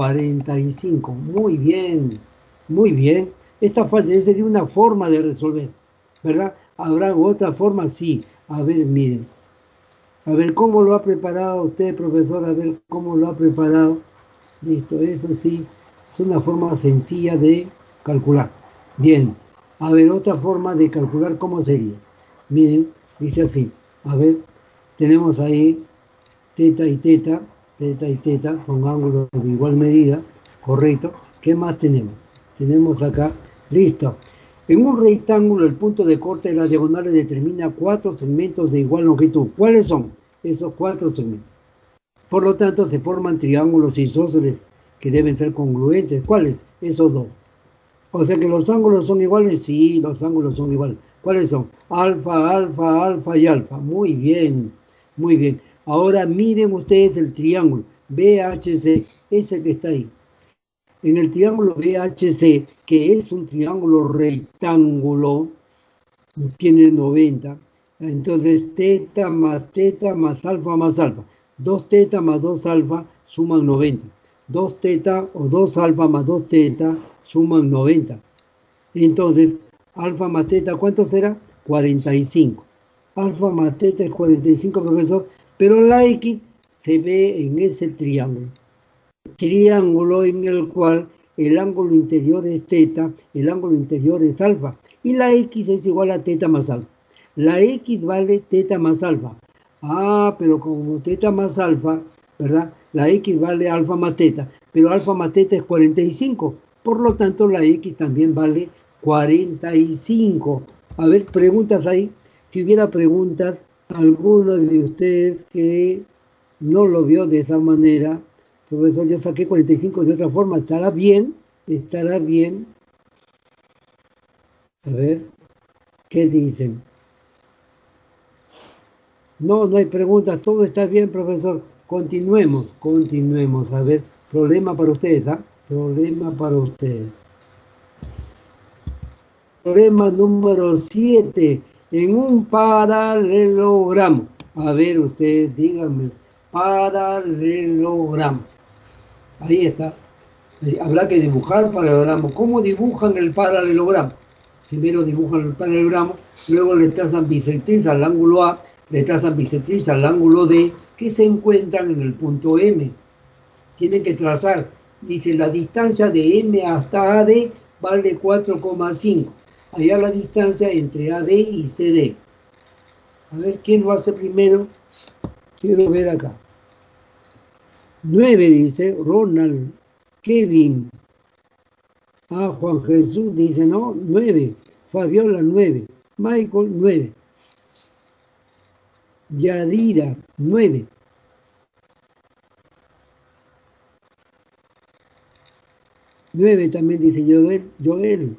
45. Muy bien, muy bien. Esta fase sería una forma de resolver, ¿verdad? ¿Habrá otra forma? Sí. A ver, miren. A ver cómo lo ha preparado usted, profesor. A ver cómo lo ha preparado. Listo, eso sí. Es una forma sencilla de calcular. Bien. A ver, otra forma de calcular cómo sería. Miren, dice así. A ver, tenemos ahí teta y teta, son ángulos de igual medida, correcto. ¿Qué más tenemos? Tenemos acá, listo. En un rectángulo, el punto de corte de las diagonales determina 4 segmentos de igual longitud. ¿Cuáles son esos 4 segmentos? Por lo tanto, se forman triángulos isósceles que deben ser congruentes. ¿Cuáles? Esos dos. O sea que los ángulos son iguales, sí, los ángulos son iguales. ¿Cuáles son? Alfa, alfa, alfa y alfa. Muy bien, muy bien. Ahora miren ustedes el triángulo BHC, ese que está ahí. En el triángulo BHC, que es un triángulo rectángulo, tiene 90. Entonces, teta más alfa más alfa. 2 teta más 2 alfa suman 90. 2 teta o 2 alfa más 2 teta suman 90. Entonces, alfa más teta, ¿cuánto será? 45. Alfa más teta es 45, profesor, pero la X se ve en ese triángulo. Triángulo en el cual el ángulo interior es teta, el ángulo interior es alfa, y la X es igual a teta más alfa. La X vale teta más alfa. Ah, pero como teta más alfa, ¿verdad? La X vale alfa más teta, pero alfa más teta es 45. Por lo tanto, la X también vale 45. A ver, preguntas ahí. Si hubiera preguntas, alguno de ustedes que no lo vio de esa manera, profesor, yo saqué 45 de otra forma, ¿estará bien? ¿Estará bien? A ver, ¿qué dicen? No, no hay preguntas, todo está bien, profesor. Continuemos. A ver, problema para ustedes, ¿ah? Problema para ustedes. Problema número 7. En un paralelogramo. A ver, ustedes díganme. Paralelogramo. Ahí está. Habrá que dibujar el paralelogramo. ¿Cómo dibujan el paralelogramo? Primero dibujan el paralelogramo, luego le trazan bisectriz al ángulo A, le trazan bisectriz al ángulo D, que se encuentran en el punto M. Tienen que trazar, dice, la distancia de M hasta AD vale 4,5. Allá la distancia entre AD y CD. A ver, ¿quién lo hace primero? Quiero ver acá. 9 dice Ronald, Kevin. Ah, Juan Jesús dice, no, 9. Fabiola, 9. Michael, 9. Yadira, 9. Nueve también dice Joel.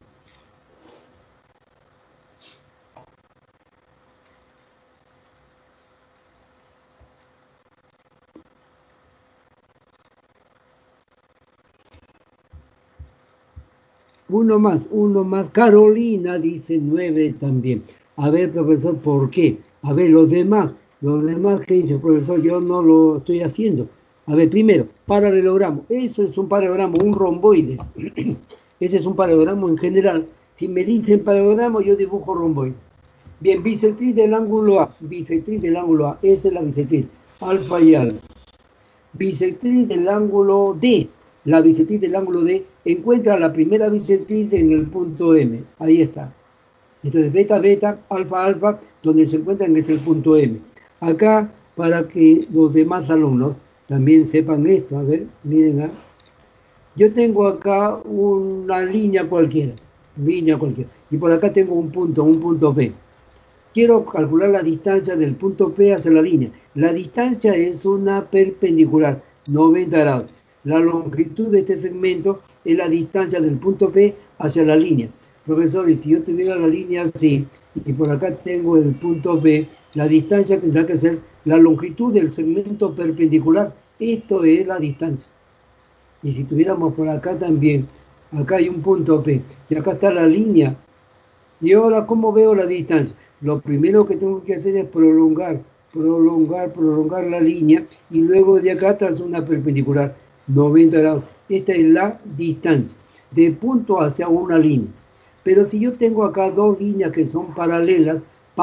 Uno más. Carolina dice 9 también. A ver, profesor, ¿por qué? A ver, los demás que dice, profesor, yo no lo estoy haciendo. A ver, primero, paralelogramo. Eso es un paralelogramo, un romboide. Ese es un paralelogramo en general. Si me dicen paralelogramo, yo dibujo romboide. Bien, bisectriz del ángulo A. Esa es la bisectriz. Alfa y alfa. Bisectriz del ángulo D. La bisectriz del ángulo D encuentra la primera bisectriz en el punto M. Ahí está. Entonces, beta, alfa, donde se encuentran es el punto M. Acá, para que los demás alumnos también sepan esto, a ver, miren. Yo tengo acá una línea cualquiera, y por acá tengo un punto P. Quiero calcular la distancia del punto P hacia la línea. La distancia es una perpendicular, 90 grados. La longitud de este segmento es la distancia del punto P hacia la línea. Profesor, y si yo tuviera la línea así, y por acá tengo el punto P, la distancia tendrá que ser la longitud del segmento perpendicular. Esto es la distancia. Y si tuviéramos por acá también, acá hay un punto P, y acá está la línea. Y ahora, ¿cómo veo la distancia? Lo primero que tengo que hacer es prolongar la línea, y luego de acá trazo una perpendicular, 90 grados. Esta es la distancia, de punto hacia una línea. Pero si yo tengo acá dos líneas que son paralelas,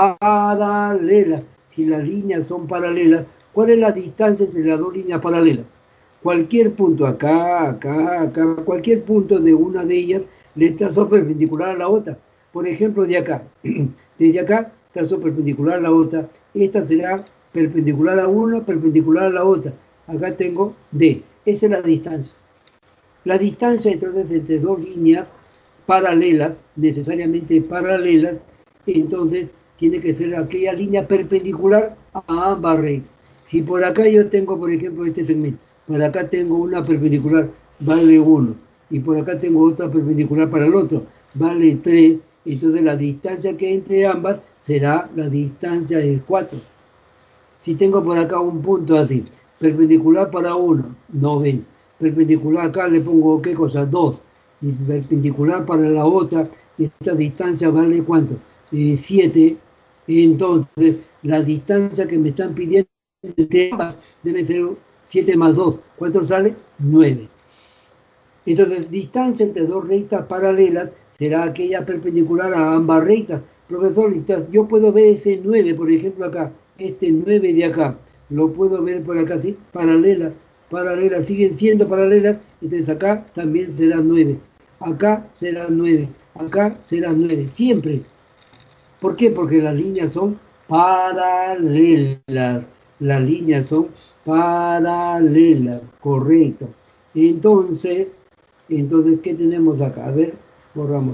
si las líneas son paralelas, ¿cuál es la distancia entre las dos líneas paralelas? Cualquier punto, acá, cualquier punto de una de ellas le trazo perpendicular a la otra. Por ejemplo, de acá, desde acá trazo perpendicular a la otra. Esta será perpendicular a una, perpendicular a la otra. Acá tengo D. Esa es la distancia. La distancia entonces entre dos líneas paralelas, necesariamente paralelas, entonces tiene que ser aquella línea perpendicular a ambas rectas. Si por acá yo tengo, por ejemplo, este segmento, por acá tengo una perpendicular, vale 1, y por acá tengo otra perpendicular para el otro, vale 3, entonces la distancia que hay entre ambas será la distancia de 4. Si tengo por acá un punto así, perpendicular para uno, 90, perpendicular acá le pongo, ¿qué cosa? 2, y perpendicular para la otra, esta distancia vale ¿cuánto? 7, entonces la distancia que me están pidiendo entre ambas debe ser 7 más 2, ¿cuánto sale? 9. Entonces, distancia entre dos rectas paralelas será aquella perpendicular a ambas rectas. Profesor, yo puedo ver ese 9, por ejemplo, acá, este 9 de acá, lo puedo ver por acá, ¿sí? Paralelas, siguen siendo paralelas, entonces acá también será 9. Acá será 9, acá será 9, siempre. ¿Por qué? Porque las líneas son paralelas. Las líneas son paralelas, correcto. Entonces, ¿qué tenemos acá? A ver, borramos.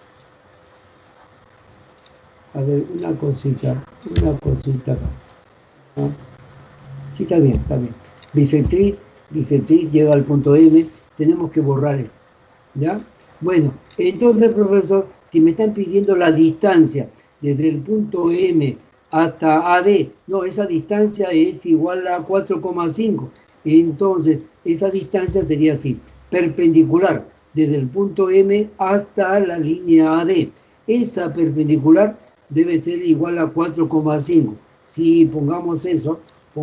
A ver, una cosita acá. ¿No? Sí, está bien. Bisectriz llega al punto M, tenemos que borrar esto, ¿ya? Bueno, entonces, profesor, si me están pidiendo la distancia desde el punto M hasta AD, no, esa distancia es igual a 4,5. Entonces, esa distancia sería así, perpendicular desde el punto M hasta la línea AD. Esa perpendicular debe ser igual a 4,5. Si pongamos eso,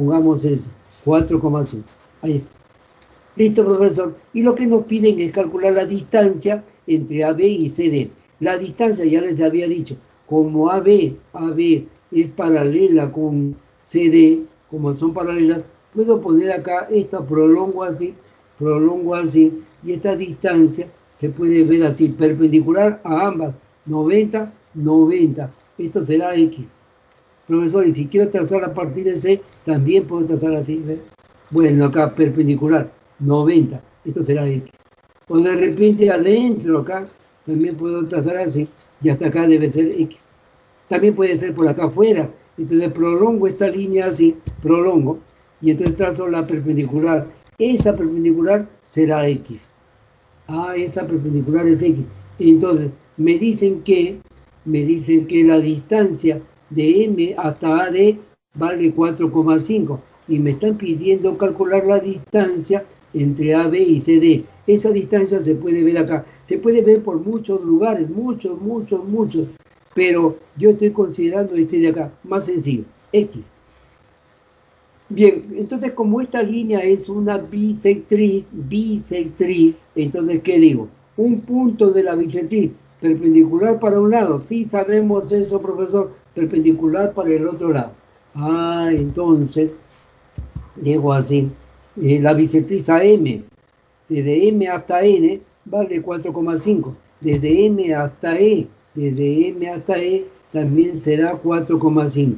4,5. Ahí está. Listo, profesor. Y lo que nos piden es calcular la distancia entre AB y CD. La distancia, ya les había dicho, como AB es paralela con CD, como son paralelas, puedo poner acá esta, prolongo así, y esta distancia se puede ver así, perpendicular a ambas, 90. Esto será X. Profesor, y si quiero trazar a partir de C, también puedo trazar así, ¿ves? Bueno, acá perpendicular, 90, esto será X. O de repente adentro acá, también puedo trazar así, y hasta acá debe ser X. También puede ser por acá afuera, Entonces prolongo esta línea así, prolongo, y entonces trazo la perpendicular. Esa perpendicular será X. Esa perpendicular es X. Entonces, me dicen que la distancia de M hasta AD vale 4,5 y me están pidiendo calcular la distancia entre AB y CD. Esa distancia se puede ver acá. Se puede ver por muchos lugares, muchos, pero yo estoy considerando este de acá, más sencillo, X. Bien, entonces como esta línea es una bisectriz, entonces, ¿qué digo? Un punto de la bisectriz perpendicular para un lado, sí sabemos eso, profesor, perpendicular para el otro lado. Entonces, digo así, la bisectriz AM, desde M hasta N, vale 4,5. Desde M hasta E, también será 4,5.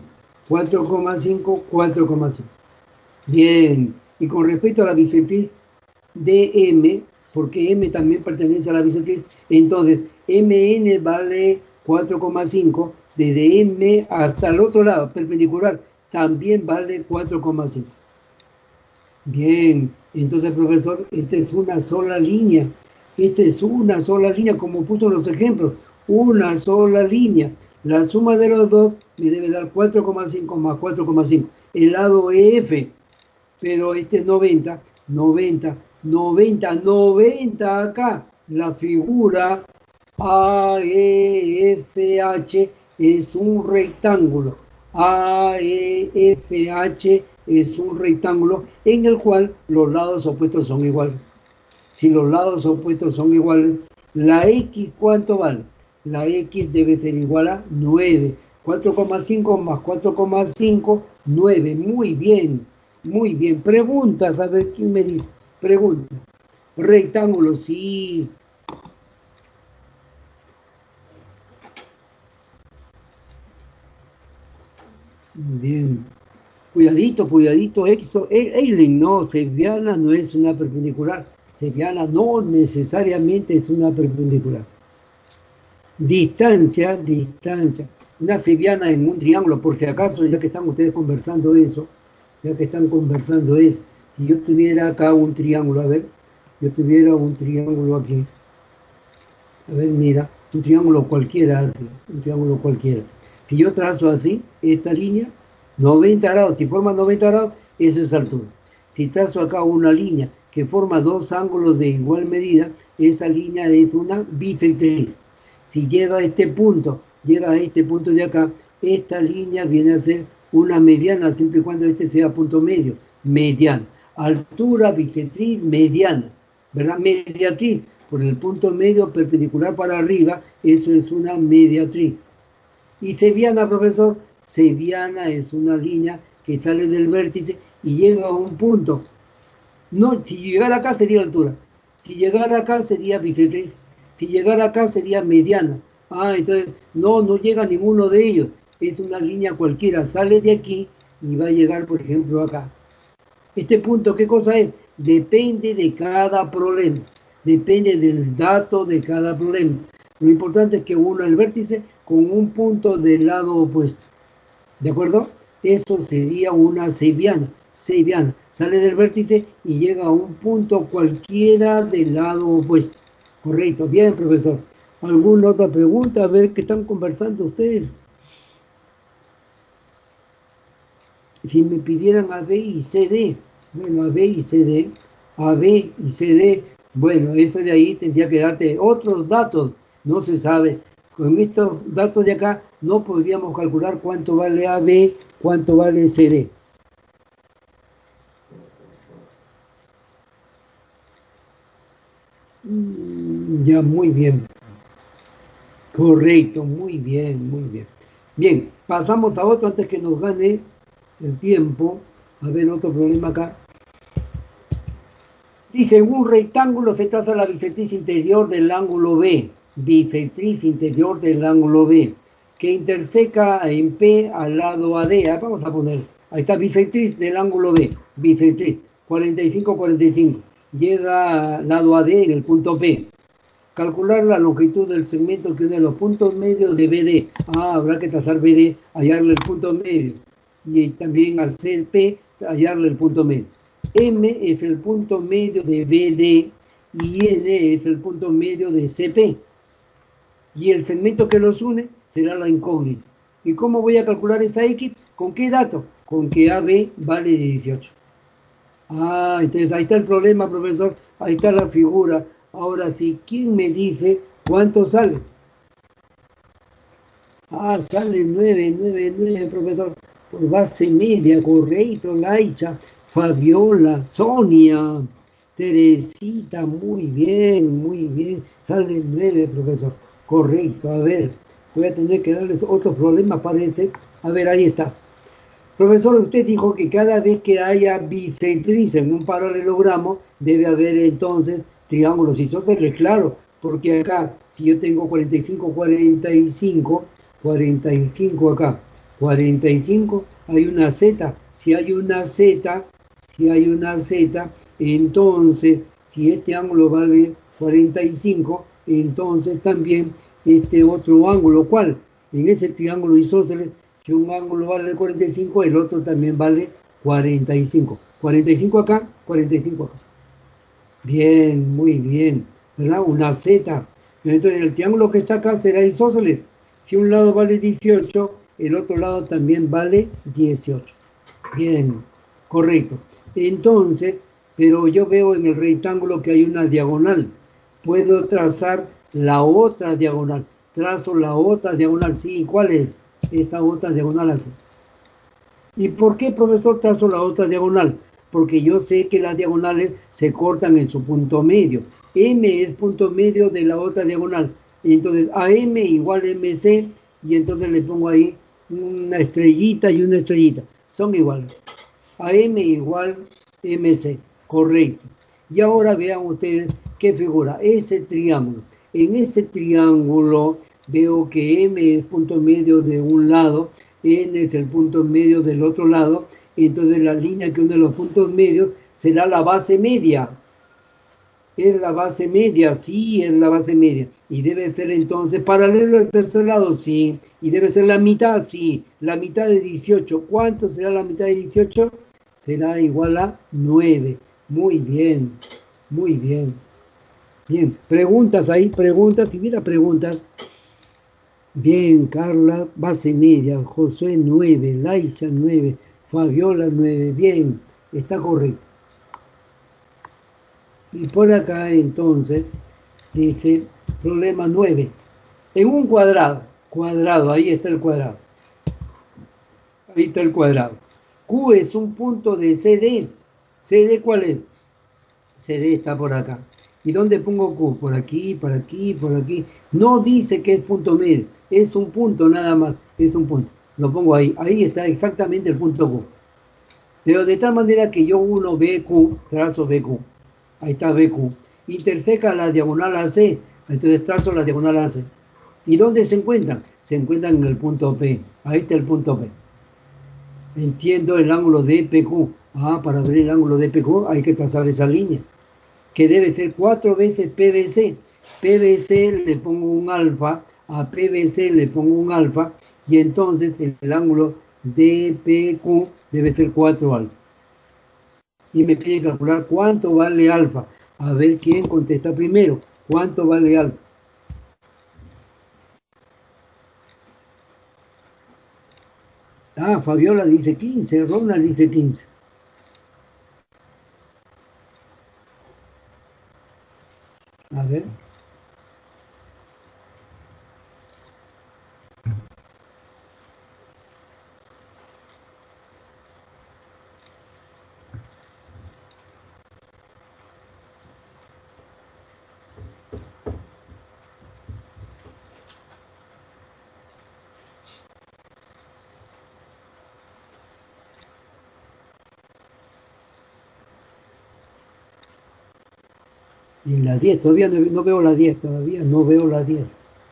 4,5. Bien, y con respecto a la bisectriz de M, porque M también pertenece a la bisectriz, entonces MN vale 4,5, desde M hasta el otro lado, perpendicular, también vale 4,5. Bien, entonces, profesor, esta es una sola línea. Como puso en los ejemplos, una sola línea. La suma de los dos me debe dar 4,5 más 4,5. El lado EF, pero este es 90 acá. La figura AEFH es un rectángulo. AEFH es un rectángulo en el cual los lados opuestos son iguales. Si los lados opuestos son iguales, la X, ¿cuánto vale? La X debe ser igual a 9. 4,5 más 4,5, 9. Muy bien. Preguntas, a ver quién me dice. Pregunta. Rectángulo, sí. Bien. Cuidadito, Eileen, no, Sevillana no es una perpendicular. Sevillana no necesariamente es una perpendicular. Distancia. Una sevillana en un triángulo, por si acaso, ya que están ustedes conversando eso, si yo tuviera acá un triángulo, a ver, yo tuviera un triángulo aquí. A ver, mira, un triángulo cualquiera. Si yo trazo así, esta línea, 90 grados, si forma 90 grados, eso es altura. Si trazo acá una línea que forma dos ángulos de igual medida, esa línea es una bisectriz. Si llega a este punto de acá, esta línea viene a ser una mediana, siempre y cuando este sea punto medio, mediana. Altura, bisectriz, mediana, ¿verdad? Mediatriz, por el punto medio perpendicular para arriba, eso es una mediatriz. Y sevillana, profesor, sevillana es una línea que sale del vértice y llega a un punto. No, si llegara acá sería altura, si llegara acá sería bisectriz, si llegara acá sería mediana. Entonces no llega a ninguno de ellos, es una línea cualquiera, sale de aquí y va a llegar, por ejemplo, acá. Este punto, ¿qué cosa es? Depende de cada problema, depende del dato de cada problema. Lo importante es que una el vértice con un punto del lado opuesto. ¿De acuerdo? Eso sería una sevillana. Sale del vértice y llega a un punto cualquiera del lado opuesto. Correcto. Bien, profesor. ¿Alguna otra pregunta? A ver qué están conversando ustedes. Si me pidieran AB y CD. Bueno, AB y CD. Bueno, eso de ahí tendría que darte otros datos. No se sabe. Con estos datos de acá no podríamos calcular cuánto vale AB, cuánto vale CD. Ya, muy bien. Correcto, muy bien. Bien, pasamos a otro antes que nos gane el tiempo. A ver, otro problema acá. Dice, en un rectángulo se traza la bisectriz interior del ángulo B. Que interseca en P al lado AD. Vamos a poner, ahí está, bisectriz del ángulo B. Bisectriz, 45. Llega al lado AD en el punto P. calcular la longitud del segmento que une los puntos medios de BD. Habrá que trazar BD, hallarle el punto medio. Y también al CP, hallarle el punto medio. M es el punto medio de BD y N es el punto medio de CP. Y el segmento que los une será la incógnita. ¿Y cómo voy a calcular esta X? ¿Con qué dato? Con que AB vale 18. Entonces ahí está el problema, profesor. Ahí está la figura. Ahora sí, ¿quién me dice cuánto sale? Sale 9, profesor. Por base media, correcto, Laicha, Fabiola, Sonia, Teresita, muy bien. Sale 9, profesor. Correcto, a ver, voy a tener que darles otro problema, parece. A ver, ahí está. Profesor, usted dijo que cada vez que haya bisectriz en un paralelogramo, debe haber entonces triángulos isósceles, claro, porque acá, si yo tengo 45, 45, 45 acá, 45, hay una Z. Si hay una Z, entonces, si este ángulo vale 45, entonces también este otro ángulo, ¿cuál? En ese triángulo isósceles, si un ángulo vale 45, el otro también vale 45. 45 acá, 45 acá. Bien, muy bien, ¿verdad? Una Z. Entonces el triángulo que está acá será isósceles. Si un lado vale 18, el otro lado también vale 18. Bien, correcto. Entonces, pero yo veo en el rectángulo que hay una diagonal. Puedo trazar la otra diagonal. Trazo la otra diagonal. Sí, ¿cuál es? Esta otra diagonal así. ¿Y por qué, profesor, trazo la otra diagonal? Porque yo sé que las diagonales se cortan en su punto medio. M es punto medio de la otra diagonal. Y entonces AM igual MC, y entonces le pongo ahí una estrellita y una estrellita. Son iguales. AM igual MC. Correcto. Y ahora vean ustedes qué figura. Ese triángulo. En ese triángulo veo que M es punto medio de un lado, N es el punto medio del otro lado, entonces la línea que une los puntos medios será la base media. ¿Es la base media? Sí, es la base media. Y debe ser entonces paralelo al tercer lado, sí. Y debe ser la mitad, sí. La mitad de 18. ¿Cuánto será la mitad de 18? Será igual a 9. Muy bien, muy bien. Bien, preguntas ahí, preguntas, si hubiera preguntas. Bien, Carla, base media, Josué 9, Laisha 9, Fabiola 9, bien, está correcto. Y por acá entonces dice problema 9. En un cuadrado, ahí está el cuadrado. Ahí está el cuadrado. Q es un punto de CD. ¿CD cuál es? CD está por acá. ¿Y dónde pongo Q? Por aquí, por aquí, por aquí. No dice que es punto medio. Es un punto nada más. Es un punto. Lo pongo ahí. Ahí está exactamente el punto Q. Pero de tal manera que yo uno BQ, trazo BQ. Ahí está BQ. Interseca la diagonal AC. Entonces trazo la diagonal AC. ¿Y dónde se encuentran? Se encuentran en el punto P. Ahí está el punto P. Entiendo el ángulo de PQ. Para ver el ángulo de PQ hay que trazar esa línea, que debe ser 4 veces PBC. PBC le pongo un alfa, a PBC le pongo un alfa, y entonces el ángulo de PQ debe ser 4 alfa. Y me piden calcular cuánto vale alfa. A ver quién contesta primero. ¿Cuánto vale alfa? Fabiola dice 15, Ronald dice 15. A ver. Y la 10, todavía no veo la 10, todavía no veo la 10.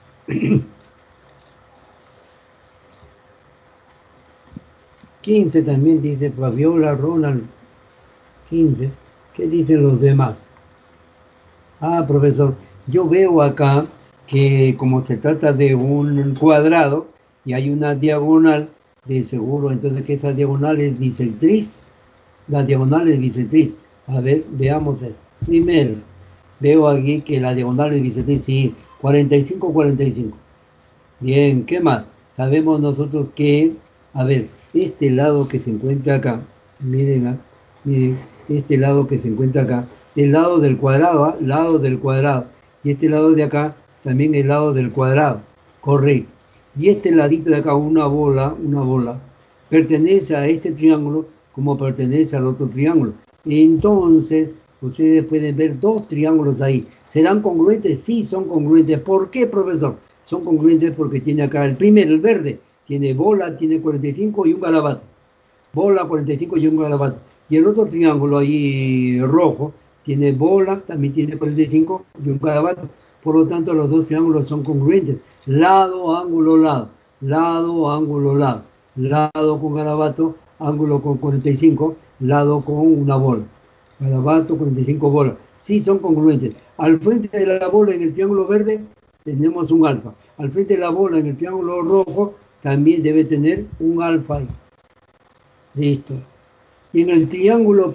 15 también dice Fabiola, Ronald. 15. ¿Qué dicen los demás? Ah, profesor, yo veo acá que como se trata de un cuadrado y hay una diagonal, de seguro entonces que esa diagonal es bisectriz. La diagonal es bisectriz. A ver, veamos esto. Primero, veo aquí que la diagonal es bisectriz, sí, 45, 45. Bien, ¿qué más? Sabemos nosotros que, a ver, este lado que se encuentra acá, miren, miren, este lado que se encuentra acá, el lado del cuadrado, ¿ah? Lado del cuadrado. Y este lado de acá, también el lado del cuadrado, correcto. Y este ladito de acá, una bola, pertenece a este triángulo como pertenece al otro triángulo. Entonces, ustedes pueden ver dos triángulos ahí. ¿Serán congruentes? Sí, son congruentes. ¿Por qué, profesor? Son congruentes porque tiene acá el primero, el verde, tiene bola, tiene 45 y un garabato. Bola, 45 y un garabato. Y el otro triángulo ahí rojo tiene bola, también tiene 45 y un garabato. Por lo tanto, los dos triángulos son congruentes. Lado, ángulo, lado. Lado, ángulo, lado. Lado con garabato, ángulo con 45, lado con una bola. Garabato, 45 bolas. Sí, son congruentes. Al frente de la bola en el triángulo verde tenemos un alfa. Al frente de la bola en el triángulo rojo también debe tener un alfa ahí. Listo. Y en el triángulo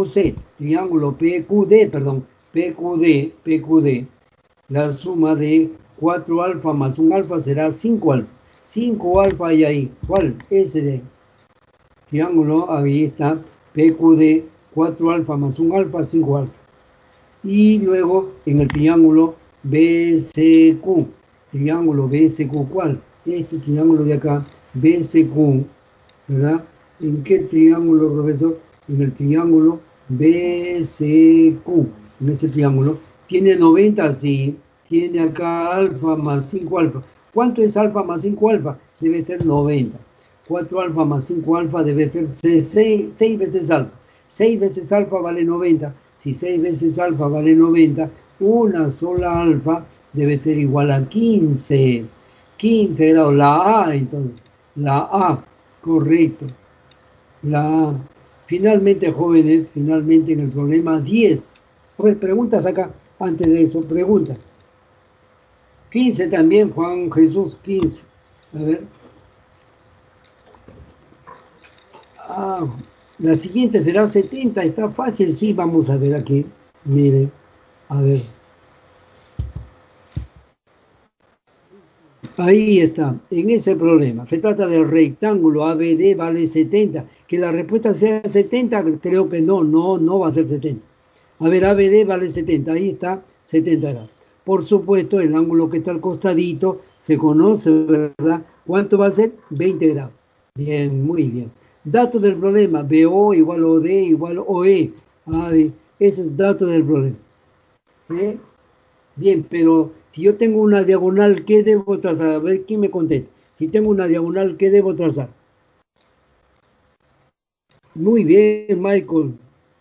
PQD, la suma de 4 alfa más un alfa será 5 alfa. 5 alfa hay ahí. ¿Cuál? Ese de triángulo, ahí está, PQD, 4 alfa más un alfa, 5 alfa. Y luego en el triángulo BCQ, ¿cuál? Este triángulo de acá, BCQ, ¿verdad? ¿En qué triángulo, profesor? En el triángulo BCQ, en ese triángulo, tiene 90, sí, tiene acá alfa más 5 alfa. ¿Cuánto es alfa más 5 alfa? Debe ser 90. 4 alfa más 5 alfa debe ser 6 veces alfa. 6 veces alfa vale 90. Si 6 veces alfa vale 90, una sola alfa debe ser igual a 15. 15 grados, la A entonces. La A, correcto. La A. Finalmente, jóvenes, finalmente en el problema 10. A ver, preguntas acá, antes de eso, preguntas. 15 también, Juan Jesús, 15. A ver. Ah, la siguiente será 70, está fácil, sí, vamos a ver aquí. Miren, a ver. Ahí está, en ese problema. Se trata del rectángulo ABD vale 70. Que la respuesta sea 70, creo que no va a ser 70. A ver, ABD vale 70, ahí está, 70 grados. Por supuesto, el ángulo que está al costadito se conoce, ¿verdad? ¿Cuánto va a ser? 20 grados. Bien, muy bien. Datos del problema, BO igual OD igual OE. Eso es dato del problema. ¿Sí? Bien, pero si yo tengo una diagonal, ¿qué debo trazar? A ver, ¿quién me contesta? Si tengo una diagonal, ¿qué debo trazar? Muy bien, Michael.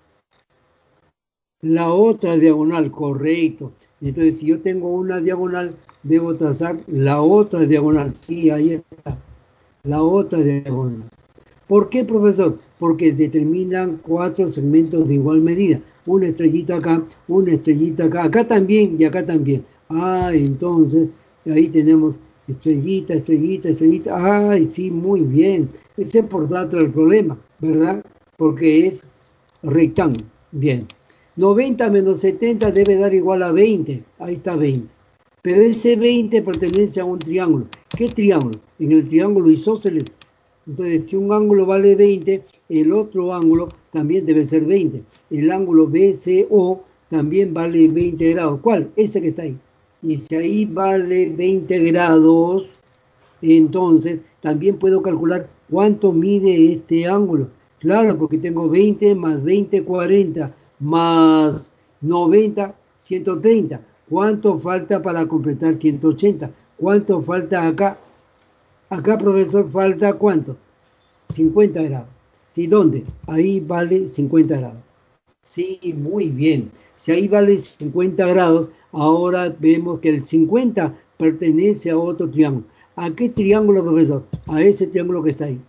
La otra diagonal, correcto. Entonces, si yo tengo una diagonal, debo trazar la otra diagonal. Sí, ahí está. La otra diagonal. ¿Por qué, profesor? Porque determinan 4 segmentos de igual medida. Una estrellita acá, una estrellita acá. Acá también y acá también. Entonces, ahí tenemos estrellita, estrellita, estrellita. Sí, muy bien. Ese es por dato del problema, ¿verdad? Porque es rectángulo. Bien. 90 menos 70 debe dar igual a 20. Ahí está 20. Pero ese 20 pertenece a un triángulo. ¿Qué triángulo? En el triángulo isósceles. Entonces, si un ángulo vale 20, el otro ángulo también debe ser 20. El ángulo BCO también vale 20 grados. ¿Cuál? Ese que está ahí. Y si ahí vale 20 grados, entonces también puedo calcular cuánto mide este ángulo. Claro, porque tengo 20 más 20, 40, más 90, 130. ¿Cuánto falta para completar 180? ¿Cuánto falta acá? Acá, profesor, falta ¿cuánto? 50 grados. ¿Sí? ¿Dónde? Ahí vale 50 grados. Sí, muy bien. Si ahí vale 50 grados, ahora vemos que el 50 pertenece a otro triángulo. ¿A qué triángulo, profesor? A ese triángulo que está ahí.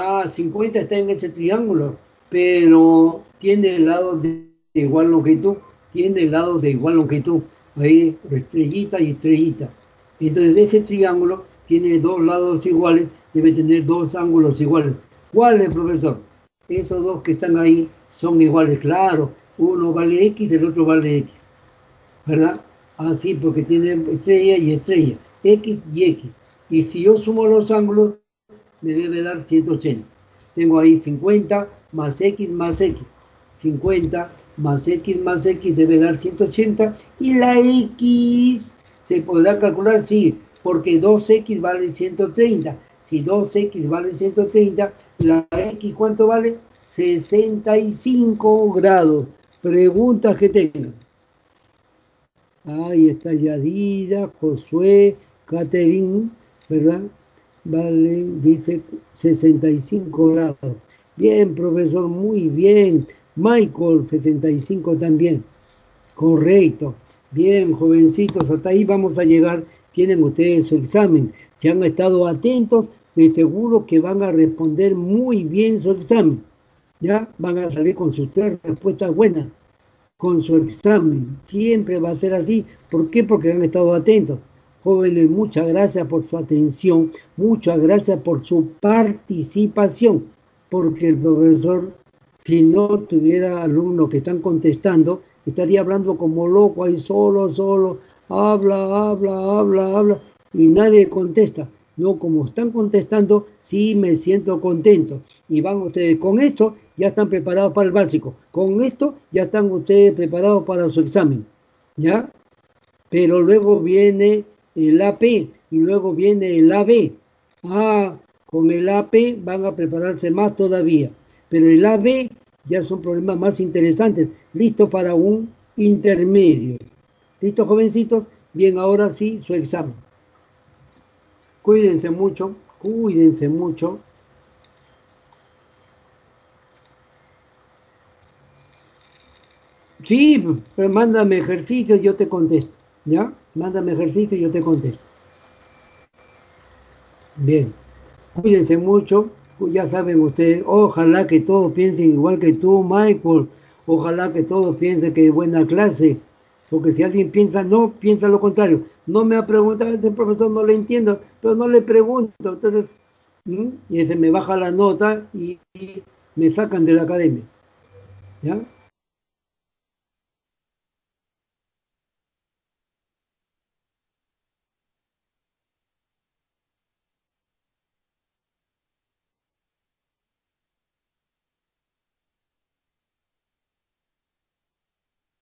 50 está en ese triángulo, pero tiene el lado de igual longitud. tiene lados de igual longitud. Ahí, estrellita y estrellita. Entonces, ese triángulo tiene dos lados iguales, debe tener dos ángulos iguales. ¿Cuáles, profesor? Esos dos que están ahí son iguales, claro. Uno vale X, el otro vale X. ¿Verdad? Así, porque tiene estrella y estrella. X y X. Y si yo sumo los ángulos, me debe dar 180. Tengo ahí 50 más X más X. 50 más X debe dar 180. Y la X se podrá calcular, sí, porque 2X vale 130. Si 2X vale 130, la X, ¿cuánto vale? 65 grados. Preguntas que tengan. Ahí está Yadira, Josué, Catherine, ¿verdad? Vale, dice 65 grados. Bien, profesor, muy bien. Michael, 65 también. Correcto. Bien, jovencitos, hasta ahí vamos a llegar. Tienen ustedes su examen. Si han estado atentos, de seguro que van a responder muy bien su examen. ¿Ya? Van a salir con sus 3 respuestas buenas con su examen. Siempre va a ser así. ¿Por qué? Porque han estado atentos. Jóvenes, muchas gracias por su atención, muchas gracias por su participación, porque el profesor, si no tuviera alumnos que están contestando, estaría hablando como loco ahí solo, habla, y nadie contesta. No, como están contestando, sí me siento contento. Y van ustedes con esto, ya están preparados para el básico. Con esto ya están ustedes preparados para su examen. ¿Ya? Pero luego viene el AP y luego viene el AB. Con el AP van a prepararse más todavía. Pero el AB ya son problemas más interesantes. Listo para un intermedio. ¿Listo, jovencitos? Bien, ahora sí, su examen. Cuídense mucho, cuídense mucho. Sí, pero mándame ejercicio y yo te contesto, ¿ya? Mándame ejercicio y yo te contesto. Bien, cuídense mucho, ya saben ustedes, ojalá que todos piensen igual que tú, Michael, ojalá que todos piensen que es buena clase, porque si alguien piensa no, piensa lo contrario. No me ha preguntado, este profesor no le entiendo, pero no le pregunto, entonces, y se me baja la nota y me sacan de la academia, ¿ya?